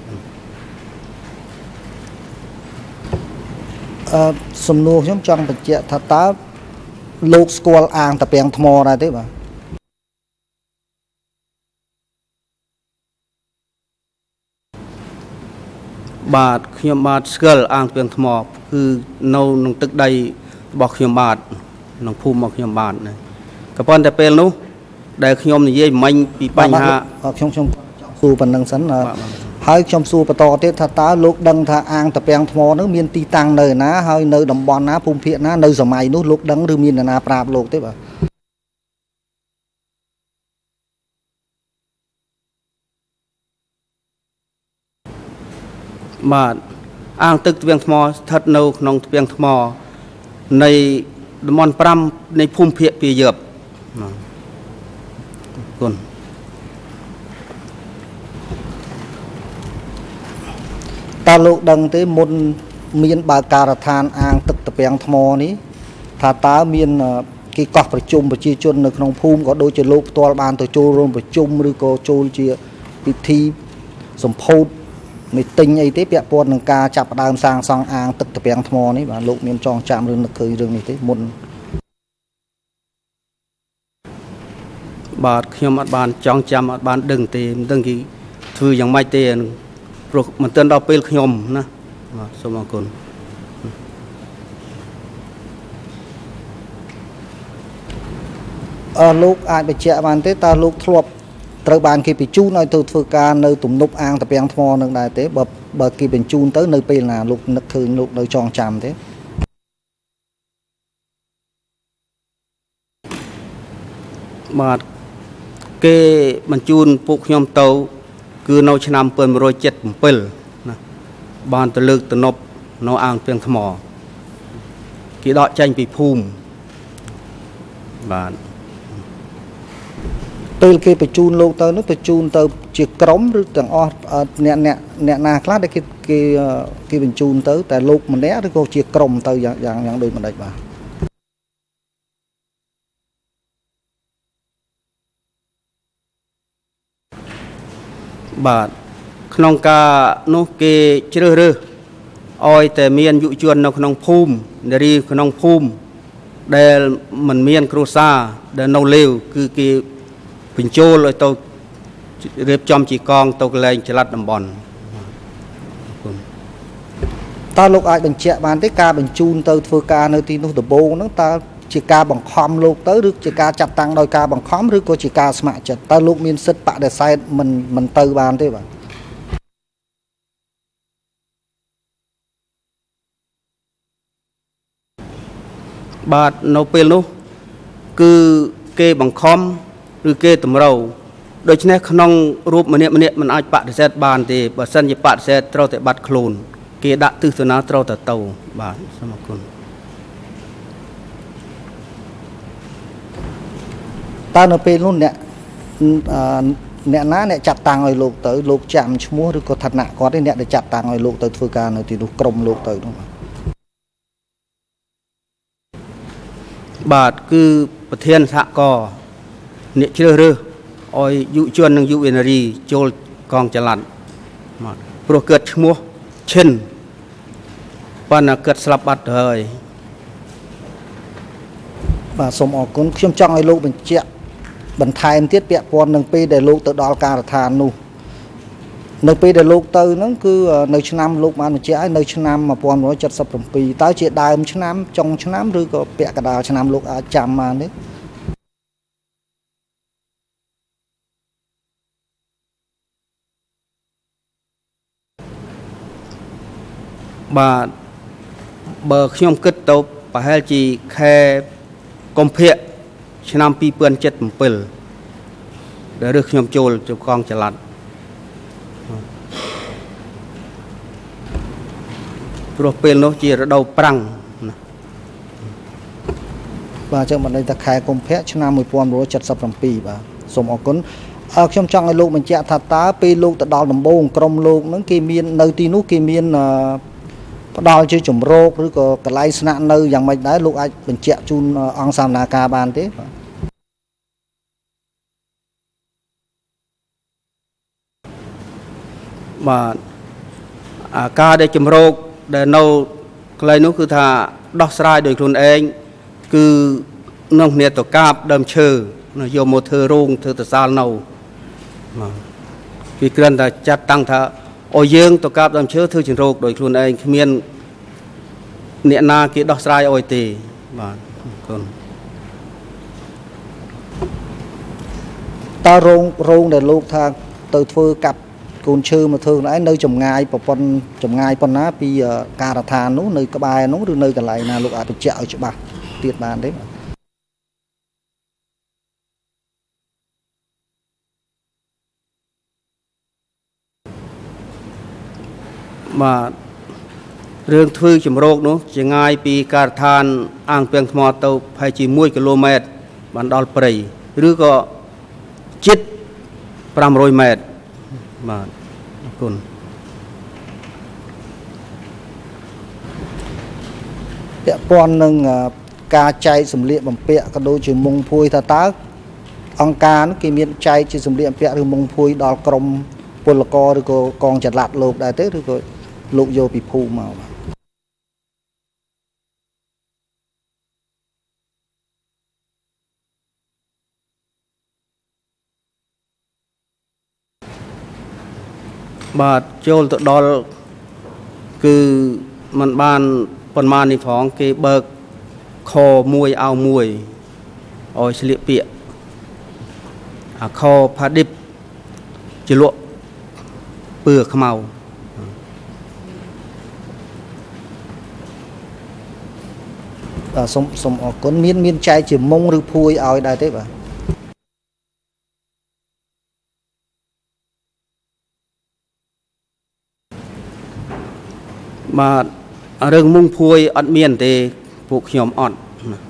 សំណួរខ្ញុំចង់បញ្ជាក់ថាតើលោកស្គាល់អាងតាពាំងថ្មដែរទេបាទបាទខ្ញុំបាទស្គាល់អាងតាពាំងថ្មគឺនៅក្នុងទឹកដីរបស់ខ្ញុំបាទក្នុងភូមិរបស់ខ្ញុំបាទក៏ប៉ុន្តែពេលនោះដែលខ្ញុំនិយាយមិញពីបញ្ហាខ្ញុំសួរប៉ុណ្្នឹងសិនហើយខ្ញុំសួរបន្តទៀតថាតើលោកដឹងថាអាងតាពាំងថ្មនោះមានទីតាំងនៅណាហើយនៅតំបន់ណាភូមិភាគណានៅសម័យនោះលោកដឹងឬមាននរណាប្រាប់លោកទេបាទបាទអាងទឹកទ្វាងថ្មស្ថិតនៅក្នុងទ្វាងថ្មនៃតំបន់5នៃភូមិភាគពីយប់គុណតើលោកដឹងទេមុនមានបើកការដ្ឋានអាងទឹកទ្វាងថ្មនេះថាតើមានគេកោះប្រជុំប្រជាជននៅក្នុងភូមិក៏ដូចជាលោកផ្ទាល់បានទៅចូលរួមប្រជុំឬក៏ចូលជាពិធីសម្ពោធ មីទិញអីទេពាក់ព័ន្ធនឹងការចាប់ផ្ដើមសាងសង់អាងទឹកទ្វាងថ្មនេះបាទលោកមានចងចាំឬនឹកឃើញរឿងនេះទេមុនបាទខ្ញុំអត់បានចងចាំអត់បានដឹងទេមិនដឹងគេធ្វើយ៉ាងម៉េចទេព្រោះមិនទាន់ដល់ពេលខ្ញុំណាបាទសូមអរគុណលោកអាចបញ្ជាក់បានទេតើលោកធ្លាប់ត្រូវបានគេបញ្ជូនឲ្យទៅធ្វើការនៅទំនប់អាងតាពាំងថ្មនឹងដែរទេបើគេបញ្ជូនទៅនៅពេលណាលោកនឹកឃើញលោកនៅចងចាំទេបាទគេបញ្ជូនពួកខ្ញុំទៅគឺនៅឆ្នាំ1977ណាបានទៅលើកទំនប់នៅអាងតាពាំងថ្មគេដកចេញពីភូមិបាទពេលគេបញ្ជូនលោកទៅនោះបញ្ជូនទៅជាក្រុមឬទាំងអស់អ្នកណាខ្លះដែលគេបញ្ជូនទៅតែលោកម្នាក់ឬក៏ជាក្រុមទៅយ៉ាងដូចម្ដេចបាទបាទក្នុងការនោះគេជ្រើសរើសឲ្យតែមានយុវជននៅក្នុងភូមិនារីក្នុងភូមិដែលមិនមានគ្រួសារដែលនៅលេវគឺគេបញ្ចូលឲ្យទៅរៀបចំជាកងទៅកន្លែងចល័តតំបន់តើលោកអាចបញ្ជាក់បានទេការបញ្ជូនទៅធ្វើការនៅទីនោះដំបូងហ្នឹងតើជាការបង្ខំលោកទៅឬជាការចាត់តាំងដោយការបង្ខំឬក៏ជាការស្ម័គ្រចិត្តតើលោកមានសិទ្ធិបដិសេធមិនទៅបានទេបាទបាទនៅពេលនោះគឺគេបង្ខំឬគេតម្រូវដូច្នេះក្នុងរូបម្នាក់មិនអាចបដិសេធបានទេបើសិនជាបដិសេធត្រូវតែបាត់ខ្លួនគេដាក់ទិសនាត្រូវតែទៅបាទសូមអរគុណតើនៅពេលនោះអ្នកណាអ្នកចាត់តាំងឲ្យលោកទៅលោកចាំឈ្មោះឬក៏ឋានៈគាត់ទេអ្នកដែលចាត់តាំងឲ្យលោកទៅធ្វើការនៅទីនោះក្រុមលោកទៅនោះបាទគឺប្រធានសហគមន៍អ្នកជ្រើសរើសឲ្យយុវជននិងយុវនារីចូលកងចល័តបាទព្រោះគាត់ឈ្មោះឈិនប៉ុន្តែគាត់ស្លាប់បាត់ទៅហើយបាទសូមអរគុណខ្ញុំចង់ឲ្យលោកបញ្ជាក់បន្ថែមទៀតពាក់ព័ន្ធនឹងពេលដែលលោកទៅដល់ការដ្ឋាននោះនៅពេលដែលលោកទៅហ្នឹងគឺនៅឆ្នាំលោកបានបញ្ជាក់ឲ្យនៅឆ្នាំ1977តើជាដើមឆ្នាំចុងឆ្នាំឬក៏ពាក់កណ្ដាលឆ្នាំលោកអាចចាំបានទេបាទបើខ្ញុំគិតទៅប្រហែលជាខែកុម្ភៈឆ្នាំ2077ដែលរើសខ្ញុំចូលកងចល័តព្រោះពេលនោះជារដូវប្រាំងណាបាទចឹងបានន័យថាខែកុម្ភៈឆ្នាំ1977បាទសូមអរគុណខ្ញុំចង់ឲ្យលោកបញ្ជាក់ថាតើពេលលោកទៅដល់ដំបូងក្រុមលោកហ្នឹងគេមាននៅទីនោះគេមានផ្ដល់ជាជំរកឬក៏កន្លែងស្នាក់នៅយ៉ាងម៉េចដែរលោកអាចបញ្ជាក់ជូនអង្គសវនាការបានទេបាទការដែលជំរកដែលនៅកន្លែងនោះគឺថាដោះស្រាយដោយខ្លួនឯងគឺក្នុងគ្នាតកាបដើមឈើយកមកធ្វើរោងធ្វើតសាលនៅបាទពីគ្រាន់តែចាត់តាំងថាឲ្យយើងតកាបដើមឈើធ្វើជំរកដោយខ្លួនឯងគ្មានអ្នកណាគេដោះស្រាយឲ្យទេបាទអរគុណតើរោងដែលលោកថាទៅធ្វើកាប់កូនឈើមកធ្វើខ្លួនឯងនៅចម្ងាយប៉ុណ្ណាពីការដ្ឋាននោះនៅក្បែរនោះឬនៅកន្លែងណាលោកអាចបញ្ជាក់ឲ្យច្បាស់ទៀតបានទេបាទរឿងធ្វើជំរកនោះជាងាយពីការដ្ឋានអាងពាំងថ្មទៅប្រហែលជា1គីឡូម៉ែត្របានដល់ព្រៃឬក៏ជិត500ម៉ែត្របាទអរគុណពាក់ព័ន្ធនឹងការចែកសម្លៀកបំពាក់ក៏ដូចជាមុងភួយថាតើអង្គការគេមានចែកជាសម្លៀកបំពាក់ឬមុងភួយដល់ក្រមពលករឬក៏កងចល័តលោកដែរទេឬក៏លោកយកពីភូមិមកបាទចូលទៅដល់គឺมันបានប៉ុន្មាននេះផងគេបើកខមួយអាវមួយឲ្យស្លៀកពាក់អាខផាឌីបជាលក់ពើខ្មៅសូមអរគុណមានចែកជាមុងឬភួយឲ្យដែរទេបាទបាទរឿងមុងភួយអត់មានទេពួកខ្ញុំអត់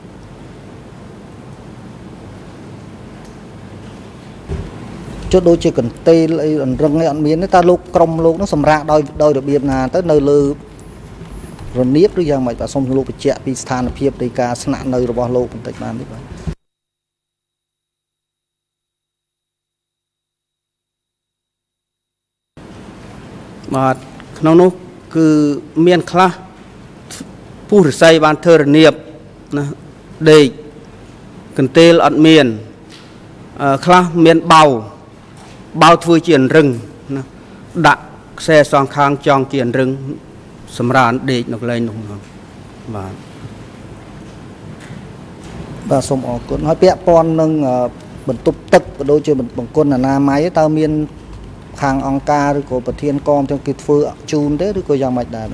ចុះដូចជាកន្ទេលអីអង្រឹងអីអត់មានទេតើលោកក្រុមលោកនោះសម្រាប់ដោយរបៀបណាទៅនៅលើរនៀបឬយ៉ាងម៉េចបាទសូមលោកបញ្ជាក់ពីស្ថានភាពនៃការស្នាក់នៅរបស់លោកបន្តិចបានទេបាទក្នុងនោះគឺមានខ្លះពុះរិស័យបានធ្វើរនៀបណាដេកកន្ទេលអត់មានខ្លះមានបៅធ្វើជាអង្រឹងណាដាក់ខ្សែសងខាងចងជាអង្រឹងសម្រាប់ដេកនៅកន្លែងនោះបាទ và sông ở cuốn hỏi bẹ pon nâng bẩn tục tức đôi chơi bẩn con là na máy tao miên hàng ông ca rồi của bậc thiên con trong cái phơi chun đấy rồi của giang mạch đà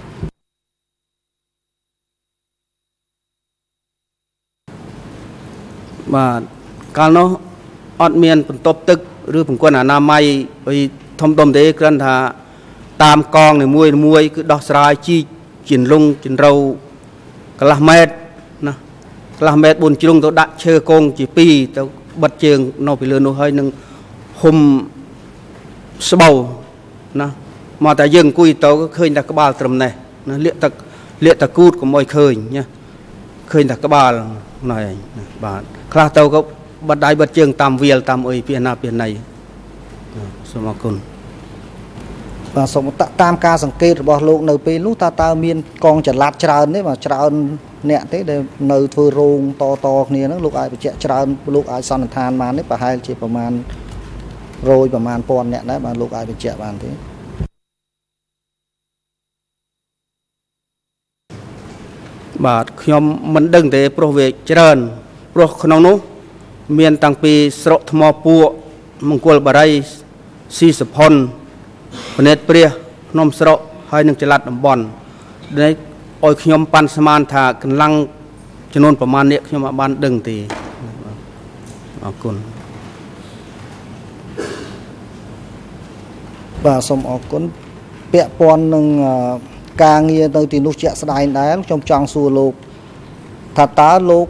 mà cái nó ọt miên bẩn tục tức rồi bẩn con là na máy vì thông tâm đấy cần thà tam con này muôi cứ đo sài chi chuyển lung chuyển râu cái là mệt nè là mệt buồn chung tôi đã chơi con chỉ pi tôi bật trường nó bị lừa nó hơi nâng hôm sầu nè mà tại dừng cùi tôi khơi đặt cái ba trầm này nó liệt tạc cút của mọi khơi nha khơi đặt cái ba này bạn khác tôi có bật đại bật trường tam việt tam ơi biển này xong mà con và sống tam caสังเกตរបស់លោកនៅពេលនោះតើមានកងចល័តច្រើនទេបាទច្រើនអ្នកទេដែលនៅធ្វើរោងតគ្នាហ្នឹងលោកអាចបញ្ជាក់ច្រើនលោកអាចសន្និដ្ឋានបានទេប្រហែលជាប្រមាណ100ប្រមាណ1000អ្នកដែរបាទលោកអាចបញ្ជាក់បានទេបាទខ្ញុំមិនដឹងទេព្រោះវាច្រើនព្រោះក្នុងនោះមានតាំងពីស្រុកថ្មពួកមង្គលបារីស៊ីសផុនប្រណិតព្រះភ្នំស្រកហើយនឹងចល័តតំបន់ដែលឲ្យខ្ញុំប៉ាន់ស្មានថាកម្លាំងចំនួនប្រមាណនេះខ្ញុំអត់បានដឹងទេអរគុណបាទសូមអរគុណពាក់ព័ន្ធនឹងការងារនៅទីនោះជាក់ស្ដែងដែរខ្ញុំចង់សួរលោកថាតើលោក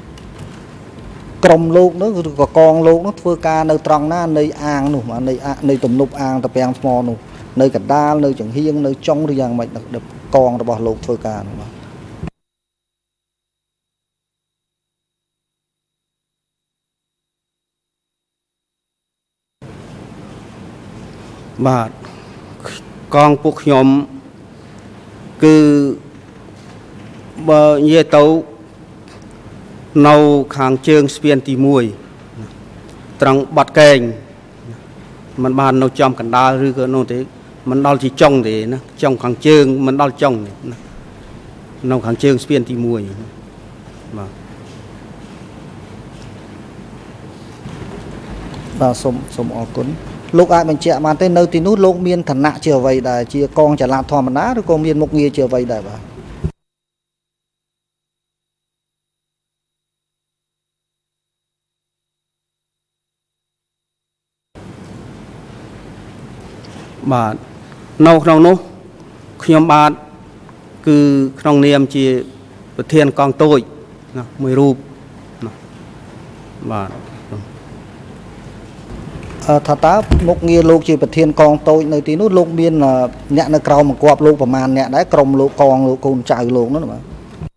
ក្រុមលោកនោះឬក៏កងលោកនោះធ្វើការនៅត្រង់ណានៃអាងនោះនៃទំនប់អាងតាពាំងថ្មនោះនៅកណ្ដាលនៅចង្ហៀងនៅចុងឬយ៉ាងម៉េចកងរបស់លោកធ្វើការនោះបាទកងពួកខ្ញុំគឺបើនិយាយទៅនៅខាងជើងស្ពានទី1ត្រង់បាត់កែងมันបាននៅចំកណ្ដាលឬក៏នោះទេมันដល់ជាចុងទេណាចុងខាងជើងมันដល់ចុងណានៅខាងជើងស្ពានទី1 បាទសូមអរគុណលោកអាចបញ្ជាក់បានទេនៅទីនោះលោកមានឋានៈជាអ្វីដែរជាកងចល័តធម្មតាឬក៏មានមុខងារជាអ្វីដែរបាទបាទនៅក្នុងនោះខ្ញុំបាទគឺក្នុងនាមជាប្រធានកងតូចណាមួយរូបណាបាទថាតើមុខងារលោកជាប្រធានកងតូចនៅទីនោះលោកមានអ្នកនៅក្រៅបង្គាប់លោកប្រមាណអ្នកដែរក្រុមលោកកងលោកកូនចៅលោកនោះបាទ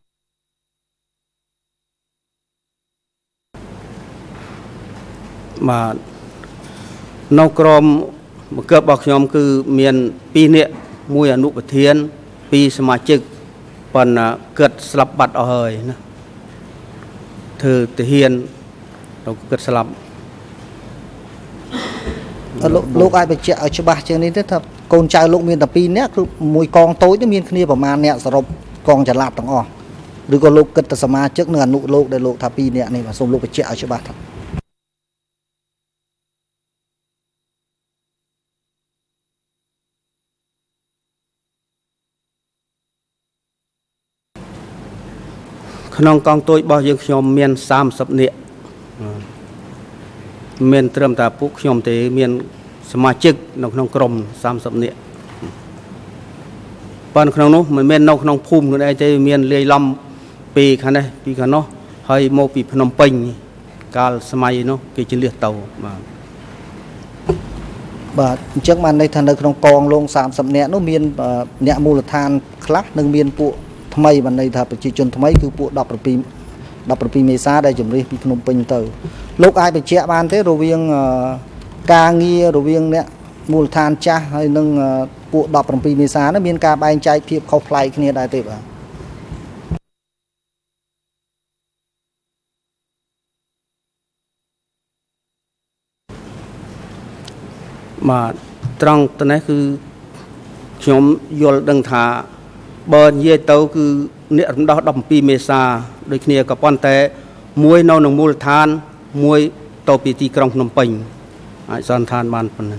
បាទនៅក្រុមបង្កើបរបស់ខ្ញុំគឺមាន2នាក់មួយអនុប្រធាន2សមាជិកប៉ុន្តែគាត់ស្លាប់បាត់អស់ហើយណាធ្វើទាហានទៅគាត់ស្លាប់លោកអាចបញ្ជាក់ឲ្យច្បាស់ជាងនេះទេថាកូនចៅលោកមានតែ2នាក់គឺមួយកងតូចមានគ្នាប្រមាណអ្នកសរុបកងចល័តទាំងអស់ឬក៏លោកគិតតែសមាជិកនិងអនុលោកដែលលោកថា2នាក់នេះបាទសូមលោកបញ្ជាក់ឲ្យច្បាស់ថាក្នុងកងតូចរបស់យើងខ្ញុំមាន30នាក់មានត្រឹមតែពួកខ្ញុំទេមានសមាជិកនៅក្នុងក្រុម30នាក់ប៉ុន្តែក្នុងនោះមិនមែននៅក្នុងភូមិខ្លួនឯងទេមានលាយឡំពីខាងនេះពីខាងនោះហើយមកពីភ្នំពេញកាលសម័យនោះគេជលៀសទៅបាទអញ្ចឹងបានន័យថានៅក្នុងកងលង30នាក់នោះមានអ្នកមូលដ្ឋានខ្លះនិងមានពួកថ្មីបានន័យថាប្រជាជនថ្មីគឺពួក17មេសាដែលជំរិះពីភ្នំពេញទៅលោកអាចបញ្ជាក់បានទេរវាងការងាររវាងអ្នកមូលដ្ឋានចាស់ហើយនិងពួក17មេសានោះមានការបែងចែកភាពខុសប្លែកគ្នាដែរទេបាទត្រង់ទៅនេះគឺខ្ញុំយល់ដឹងថាបើនិយាយទៅគឺអ្នករំដោះ17មេសាដូចគ្នាក៏ប៉ុន្តែ muối nâu nồng mùi than muối tàu bị tì krong nông bình ai san than ban phần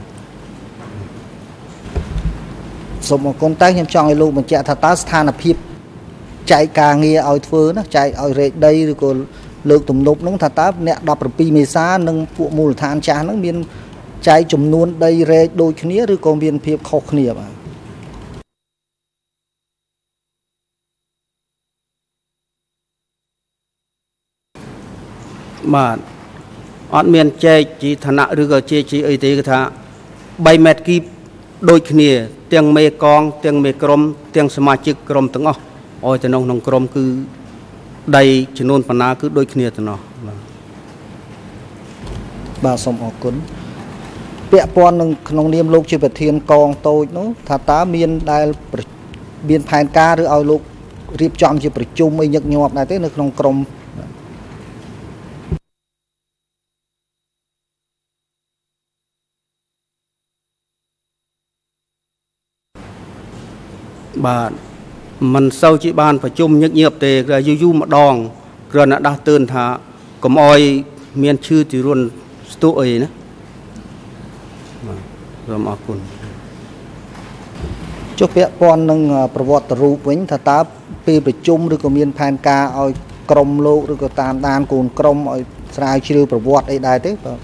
số một công tác nhằm chọn ai lúc mình chạy thật tá than là phép chạy cà nghe ao phơi nó chạy ao rễ đây rồi còn lượng tụm nộp nó thật tá nè đọc được pi mê xa nâng phụ mùi than chán nó miền chạy chùm nuôn đây rễ đôi khía rồi còn miền phép khóc khía mà mà anh miền chơi chỉ thằng nào rồi chỉ ấy thế cái thà bay mét kịp đôi khía tiếng mê con tiếng mê crom tiếng sma chiếc crom tiếng ôi từ nông crom cứ đầy chỉ nôn phần nào cứ đôi khía từ nó bà sòng ở cuốn bẹ pon nông niêm lục chỉ vật thiên con tôi nó thà tá miền đại miền phàn ca rồi ao lục riệp chọn chỉ vật chung ấy nhật nhọp này thế nông crom bà mình sau chị ban phải chung nhật nhịp để là du mà đòn rồi đã đa tên thà cầm oi miền chư thì luôn stu ấy nữa rồi mà cùng chúc bẹ pon nângประวัติรูปវិញថាតើពេលប្រជុំឬក៏មានផែនការឲ្យក្រុមលោកឬក៏តាមដានកូនក្រុមឲ្យស្រាវជ្រាវប្រវត្តិអីដែរទេបាទ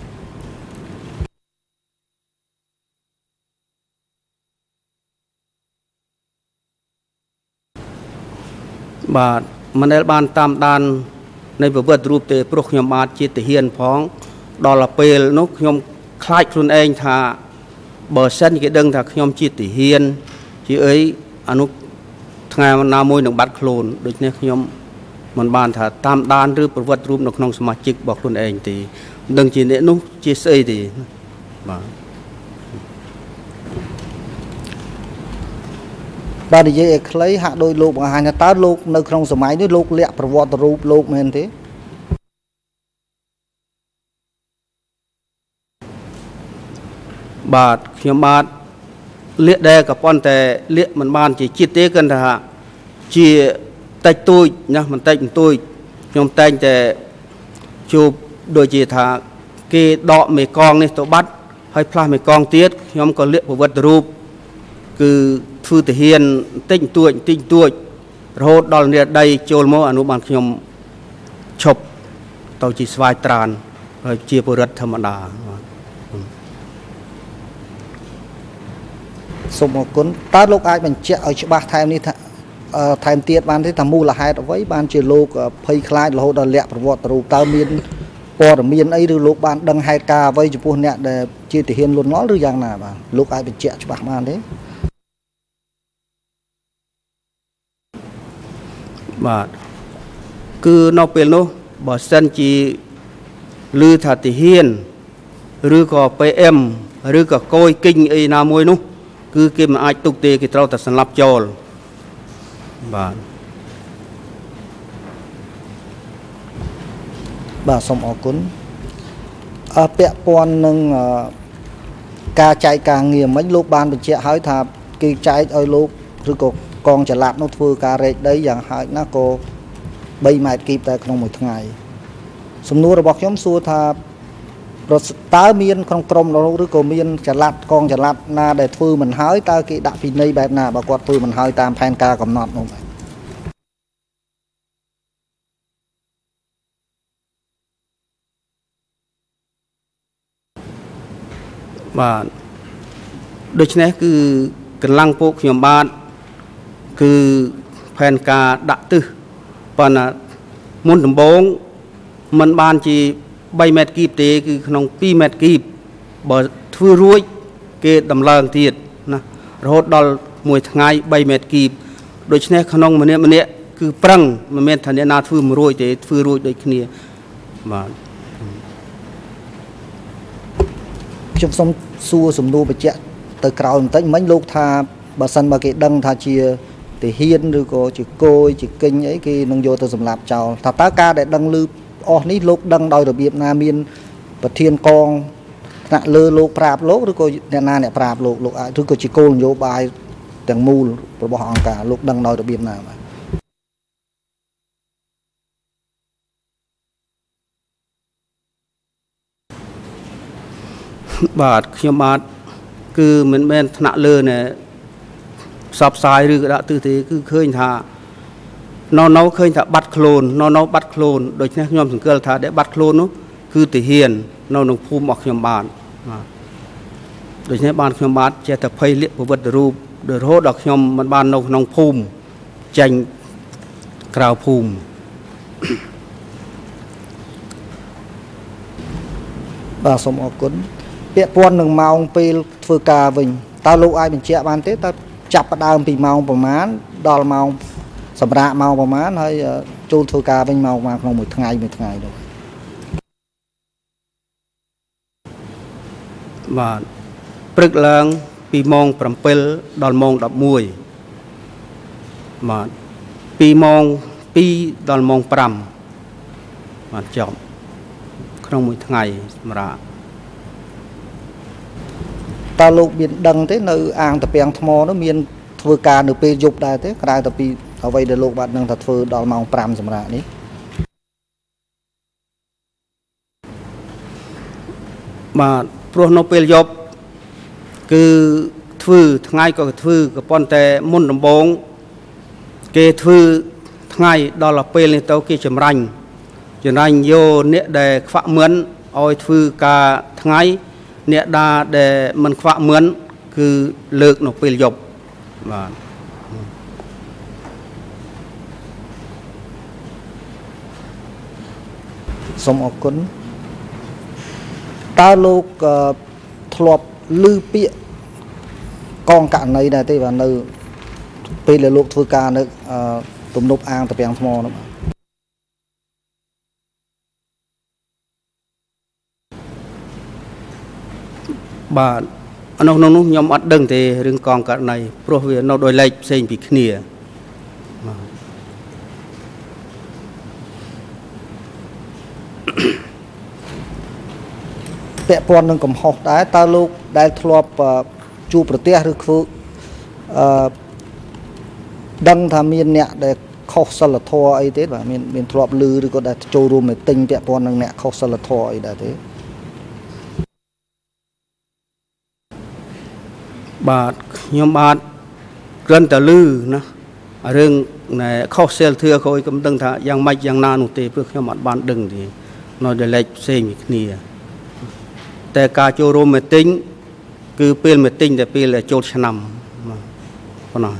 បាទមិនដែលបានតាមដាននៃប្រវត្តិរូបទេព្រោះខ្ញុំបាទជាទាហានផងដល់ពេលនោះខ្ញុំខ្លាចខ្លួនឯងថាបើសិនគេដឹងថាខ្ញុំជាទាហានជាអីអនុថ្ងៃណាមួយនឹងបាត់ខ្លួនដូច្នេះខ្ញុំមិនបានថាតាមដានឬប្រវត្តិរូបនៅក្នុងសមាជិករបស់ខ្លួនឯងទេមិនដឹងជាអ្នកនោះជាស្អីទេបាទបាទនិយាយឲ្យខ្លីហាក់ដោយលោកបង្ហាញថាតើលោកនៅក្នុងសម័យនេះលោកលាក់ប្រវត្តិរូបលោកមែនទេបាទខ្ញុំបាទលាកដែរក៏ប៉ុន្តែលាកមិនបានជាជាតិទេគិតថាជាតិចតួចណាមិនតិចបន្តួចខ្ញុំតែងតែជួបដូចជាថាគេដកមេកងនេះទៅបាត់ហើយផ្លាស់មេកងទៀតខ្ញុំក៏លាកប្រវត្តិរូបគឺធ្វើទាហានតិចតួចរហូតដល់នាដីចូលមកអនុបានខ្ញុំឈប់ទៅជាស្វាយត្រានហើយជាពលរដ្ឋធម្មតាសូមអរគុណតើលោកអាចបញ្ជាក់ឲ្យច្បាស់ថែមនេះថាថែមទៀតបានទេថាមូលហេតុអ្វីបានជាលោកភ័យខ្លាចរហូតដល់លាក់ប្រវត្តិរូបតើមានព័ត៌មានអីឬលោកបានដឹងហេតុការណ៍អ្វីចំពោះអ្នកដែលជាទាហានលន់ងល់ឬយ៉ាងណាបាទលោកអាចបញ្ជាក់ច្បាស់បានទេបាទគឺនៅពេលនោះបើសិនជាឮថាទាហានឬក៏ PM ឬក៏កយគិញអីណាមួយនោះគឺគេមិនអាចទុកទេគេត្រូវតែសម្លាប់ចោលបាទសូមអរគុណពាក់ព័ន្ធនឹងការចែកការងារមិញលោកបានបញ្ជាក់ហើយថាគេចែកឲ្យលោកឬក៏កងចល័តនោះធ្វើការរែកដីយ៉ាងហោចណាស់ក៏3ម៉ែត្រគីបតែក្នុងមួយថ្ងៃសំណួររបស់ខ្ញុំសួរថាតើមានក្នុងក្រុមលោកឬក៏មានចល័តកងចល័តណាដែលធ្វើមិនហើយតើគេដាក់ពិន័យបែបណាបើគាត់ធ្វើមិនហើយតាមផែនការកំណត់នោះបាទដូច្នេះគឺកម្លាំងពួកខ្ញុំបាទគឺផែនការដាក់ទិសប៉ុន្តែមុនដំបូងมันបានជា3ម៉ែត្រគីបទេគឺក្នុង2ម៉ែត្រគីបបើធ្វើរួចគេដំឡើងទៀតណារហូតដល់មួយថ្ងៃ3ម៉ែត្រគីបដូច្នេះក្នុងម្នាក់គឺប្រឹងមិនមែនថាអ្នកណាធ្វើមិនរួចទេធ្វើរួចដូចគ្នាបាទខ្ញុំសូមសួរសំណួរបញ្ជាក់ទៅក្រោយបន្តិចមិញលោកថាបើសិនបើគេដឹងថាជាទាហានឬក៏ជាគោជាគិញអីគេនឹងយកទៅសម្លាប់ចោលថាតើការដែលដឹងឮអស់នេះលោកដឹងដោយរបៀបណាមានប្រធានកងថ្នាក់លើលោកប្រាប់លោកឬក៏អ្នកណាអ្នកប្រាប់លោកអាចឬក៏ជាគោលនយោបាយទាំងមូលរបស់អង្គការលោកដឹងដោយរបៀបណាបាទបាទខ្ញុំបាទគឺមិនមែនថ្នាក់លើណែផ្សព្វផ្សាយឬក៏ដាក់ទិសទេគឺឃើញថានៅឃើញថាបាត់ខ្លួននៅបាត់ខ្លួនដូច្នេះខ្ញុំសង្កេតថាដែលបាត់ខ្លួននោះគឺទាហាននៅក្នុងភូមិរបស់ខ្ញុំបាទដូច្នេះបានខ្ញុំបាទចេះតែភ័យលាក់ប្រវត្តិរូបរហូតដល់ខ្ញុំមិនបាននៅក្នុងភូមិចាញ់ក្រៅភូមិបាទសូមអរគុណពាក់ព័ន្ធនឹងម៉ោងពេលធ្វើការវិញតើលោកអាចបញ្ជាក់បានទេតើចាប់ផ្ដើមពីម៉ោងប្រមាណដល់ម៉ោងសម្រាប់ម៉ោងប្រមាណហើយចូលធ្វើការវិញម៉ោងប្រមាណក្នុងមួយថ្ងៃនោះបាទព្រឹកឡើងពីម៉ោង7ដល់ម៉ោង11បាទពីម៉ោង2ដល់ម៉ោង5បាទចប់ក្នុងមួយថ្ងៃសម្រាប់តើលោកមានដឹងទេនៅអាងតាពាំងថ្មនោះមានធ្វើការនៅពេលយប់ដែរទេក្រៅតែពីអ្វីដែលលោកបាទនឹងថាធ្វើដល់ម៉ោង5សម្រាប់នេះបាទព្រោះនៅពេលយប់គឺធ្វើថ្ងៃក៏ធ្វើក៏ប៉ុន្តែមុនដំបូងគេធ្វើថ្ងៃដល់ពេលនេះទៅគេចម្រាញ់យកអ្នកដែលខ្វាក់មឿនឲ្យធ្វើការថ្ងៃអ្នកដែលមិនខ្វាក់មឿនគឺលើកនៅពេលយប់បាទសូមអរគុណតើលោកធ្លាប់ឮពាក្យកងករណីដែរទេបាទនៅពេលដែលលោកធ្វើការនៅទំនប់អាងតាពាំងថ្មនោះបាទនោះខ្ញុំអត់ដឹងទេរឿងកងករណីព្រោះវានៅដោយលេខផ្សេងពីគ្នាពាក់ព័ន្ធនឹងកំហុសដែរតើលោកដែលធ្លាប់ជួបប្រទះឬធ្វើដឹងថាមានអ្នកដែលខុសសិលធម៌អីទេបាទមានធ្លាប់ឮឬក៏ដែលចូលរួមទៅទិញពាក់ព័ន្ធនឹងអ្នកខុសសិលធម៌អីដែរទេបាទខ្ញុំបាទគ្រាន់តែឮណារឿងខុសសិលធម៌ក៏ខ្ញុំដឹងថាយ៉ាងម៉េចយ៉ាងណានោះទេព្រោះខ្ញុំអត់បានដឹងទេនៅតែលេខផ្សេងពីគ្នាតែការចូលរួមមីទិញគឺពេលមីទិញតែពេលចូលឆ្នាំប៉ុណ្ណោះ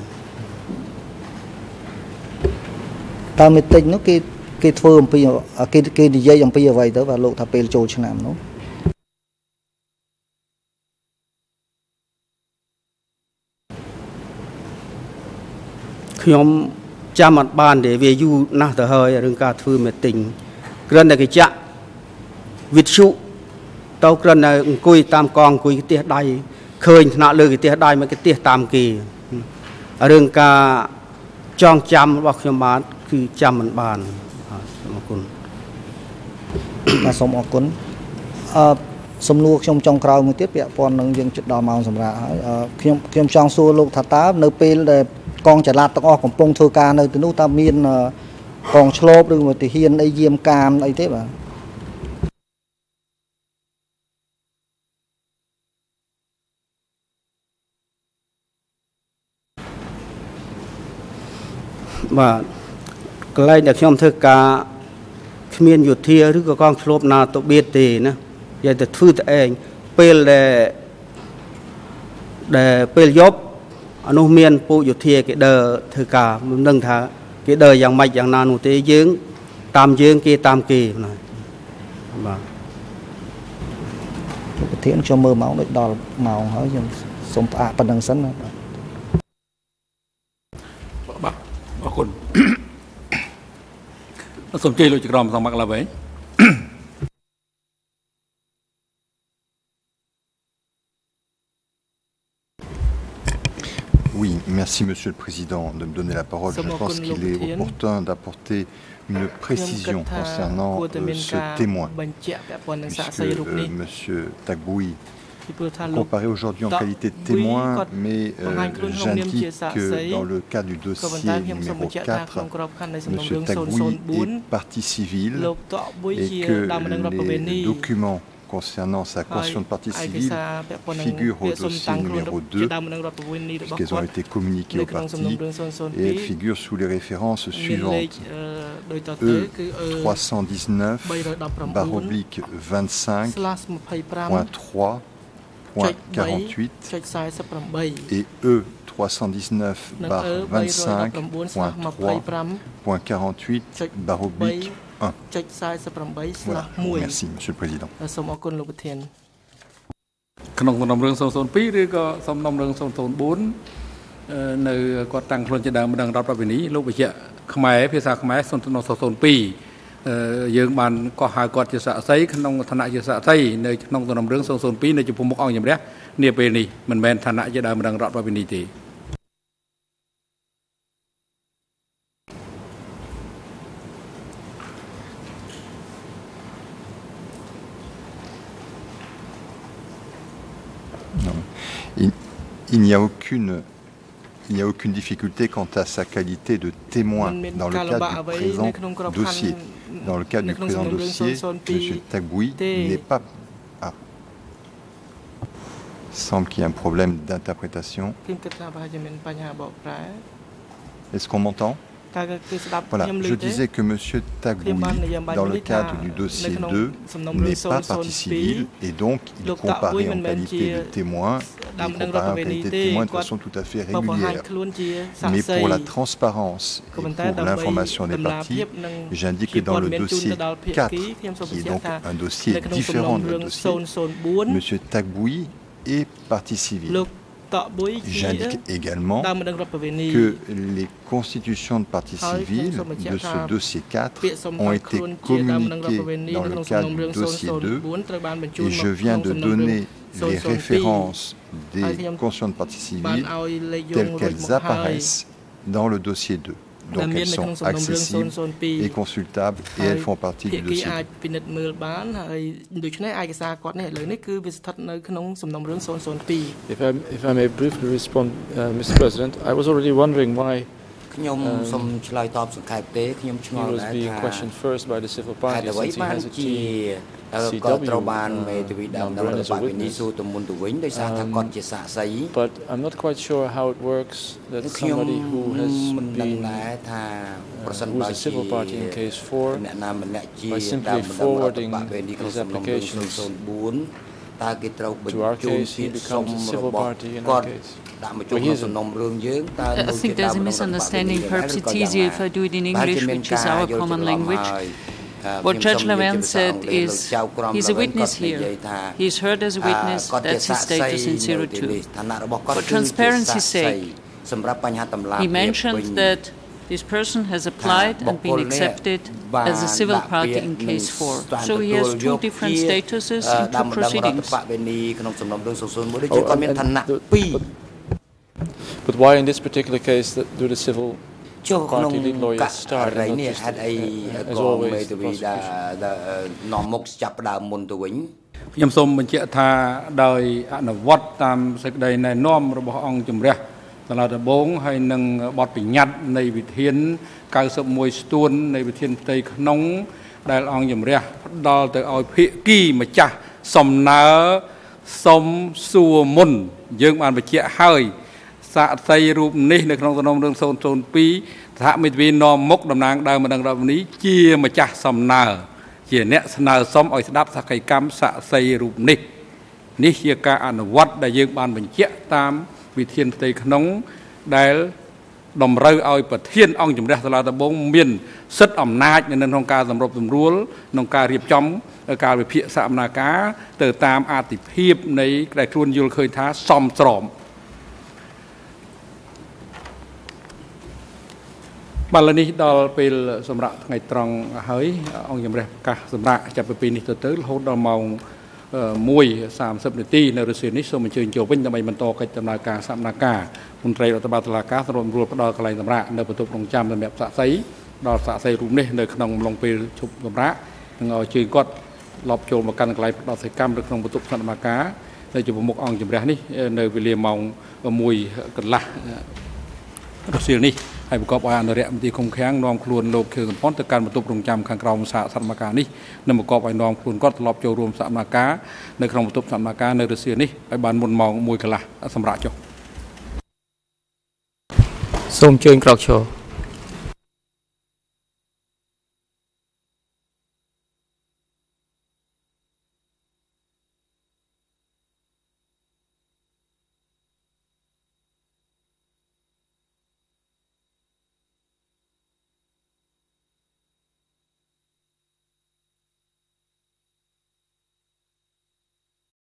តើមីទិញនោះគេធ្វើអំពីគេនិយាយអំពីអ្វីទៅបាទលោកថាពេលចូលឆ្នាំនោះខ្ញុំចាំអត់បានទេវាយូរណាស់ទៅហើយរឿងការធ្វើមីទិញគ្រាន់តែគេចាក់វិទ្យុទៅគ្រាន់តែអង្គុយតាមកងអង្គុយផ្ទះដៃឃើញថ្នាក់លើផ្ទះដៃមកផ្ទះតាមគេរឿងការចងចាំរបស់ខ្ញុំបាទគឺចាំមិនបានសូមអរគុណបាទសូមអរគុណសំណួរខ្ញុំចុងក្រោយមួយទៀតពាក់ព័ន្ធនឹងយើងជិតដល់ម៉ោងសម្រាប់ហើយខ្ញុំចង់សួរលោកថាតើនៅពេលដែលកងចល័តទាំងអស់កំពុងធ្វើការនៅទីនោះតើមានកងឆ្លូបឬមួយទាហានអីយាមកាមអីទេបាទបាទកន្លែងដែលខ្ញុំធ្វើការគ្មានយោធាឬក៏កងឆ្លូបណាទៅបៀតទេណានិយាយតែធ្វើតែឯងពេលដែលពេលយប់អនុមានពួកយោធាគេដើរធ្វើការមិនដឹងថាគេដើរយ៉ាងម៉េចយ៉ាងណានោះទេយើងតាមយើងគេតាមគេណាបាទប្រធានខ្ញុំមើលម៉ោងដូចដល់ម៉ោងហើយខ្ញុំសូមផ្អាកប៉ុណ្្នឹងសិនណាបាទអរគុណសូមជ័យលោកចក្រមសង្មាក់ឡាវែង Oui, merci Monsieur le Président de me donner la parole. Je pense qu'il est opportun d'apporter une précision concernant ce témoin, puisque Monsieur Tagboui comparé aujourd'hui en qualité de témoin, mais j'indique que dans le cas du dossier numéro 4, M. Tagboui est partie civile et que les documents concernant sa caution de partie civile figure au dossier numéro 2, puisqu'elles ont été communiquées aux parties, et elles figurent sous les références suivantes. E 319 /25.3.48 et E 319 /25.3.48 1. Voilà. Merci, Monsieur le Président. ក្នុងសំណុំរឿង002ឬក៏សំណុំរឿង004នៅគាត់តាំងខ្លួនជាដើមម្ដងរដ្ឋប្រវេណីលោកវិជ្ជខ្មែរភាសាខ្មែរ002យើងបានកោះហៅគាត់ជាសាក្សីក្នុងឋានៈជាសាក្សីនៅក្នុងសំណុំរឿង002នៅចំពោះមុខអង្គជំរះនាពេលនេះមិនមែនឋានៈជាដើមម្ដងរដ្ឋប្រវេណីទេ Il n'y a aucune difficulté quant à sa qualité de témoin dans le cadre du présent dossier. Dans le cadre du présent dossier, M. Tagboui n'est pas... Ah. Il semble qu'il y ait un problème d'interprétation. Est-ce qu'on m'entend? Voilà, je disais que M. Tagboui, dans le cadre du dossier 2, n'est pas partie civile et donc il comparait en qualité de témoin, de façon tout à fait régulière. Mais pour la transparence et pour l'information des parties, j'indique que dans le dossier 4, qui est donc un dossier différent de notre dossier, M. Tagboui est partie civile. J'indique également que les constitutions de partie civile de ce dossier 4 ont été communiquées dans le cadre du dossier 2 et je viens de donner les références des constitutions de partie civile telles qu'elles apparaissent dans le dossier 2. Donc elles sont accessibles et consultables et elles font partie du dossier. If I may briefly respond, Mr. President, I was already wondering why he was being questioned first by the civil party since he has a CW number as a witness. But I'm not quite sure how it works that somebody who has been who's a civil party in case 4, by simply forwarding his applications to our case, he becomes a civil party in our case. I think there's a misunderstanding. Perhaps it's easier if I do it in English, which is our common language. What Judge Levin said is he's a witness here. He's heard as a witness. That's his status in 02. For transparency's sake, he mentioned that this person has applied and been accepted as a civil party in case 4. So he has two different statuses in two proceedings. But why in this particular case do the civil party lead lawyers start and not just as always the prosecution? ខ្ញុំសូមបញ្ជាក់ថាដោយអនុវត្តតាមសេចក្តីណែនាំរបស់អង្គជំរះសាលាដំបងហើយនឹងបទបញ្ញត្តិនៃវិធាន91ស្ទួននៃវិធានផ្ទៃក្នុងដែលអង្គជំរះផ្ដល់ទៅឲ្យភាគីម្ចាស់សំណើសុំសួរមុនយើងបានបញ្ជាក់ហើយសាក្សីរូបនេះនៅក្នុងសំណុំរឿង002សហមេធាវីនាំមុខតំណាងដើមម្ដងរដ្ឋនេះជាម្ចាស់សំណើជាអ្នកស្នើសុំឲ្យស្ដាប់សកម្មសាក្សីរូបនេះនេះជាការអនុវត្តដែលយើងបានបញ្ជាក់តាមវិធានផ្ទៃក្នុងដែលតម្រូវឲ្យប្រធានអង្គជំរះសាលាដំបងមានសិទ្ធិអំណាចនៅក្នុងការសម្របសម្រួលក្នុងការរៀបចំការវិភាគសកម្មភាពទៅតាមអតិភិបនៃដែលខ្លួនយល់ឃើញថាសមស្របបាលនេះដល់ពេលសម្រាប់ថ្ងៃត្រង់ហើយអង្គជំរះប្រកាសសម្រាប់ចាប់ពីពេលនេះទៅរហូតដល់ម៉ោង 1:30 នាទីនៅរសៀលនេះសូមអញ្ជើញចូលវិញដើម្បីបន្តកិច្ចដំណើរការសកម្មភាពមន្ត្រីរដ្ឋបាលតុលាការសម្របផ្ដល់កន្លែងសម្រាប់នៅបន្ទប់រងចាំសម្រាប់សាក្សីដល់សាក្សីរូបនេះនៅក្នុងអំឡុងពេលជប់សម្រាប់នឹងឲ្យជើញគាត់លបចូលមកកាន់កន្លែងផ្ដល់សេចក្ដីកម្មនៅក្នុងបន្ទប់សកម្មភាពនៅចំពោះមុខអង្គជំរះនេះនៅវេលាម៉ោង 1 កន្លះរសៀលនេះហើយប្រកបដោយអនុរិយមន្ត្រីឃុំឃាំងនាំខ្លួនលោកខៀវសំផនទៅកាន់បន្ទប់រងចាំខាងក្រោមសហសមាការនេះនិងប្រកបដោយនាំខ្លួនគាត់ត្រឡប់ចូលរួមសហសមាការនៅក្នុងបន្ទប់សហសមាការនៅរុស្ស៊ីនេះឲ្យបានមុនម៉ោង 1 កន្លះសម្រាប់ចុះសូមអញ្ជើញក្រោកឈរ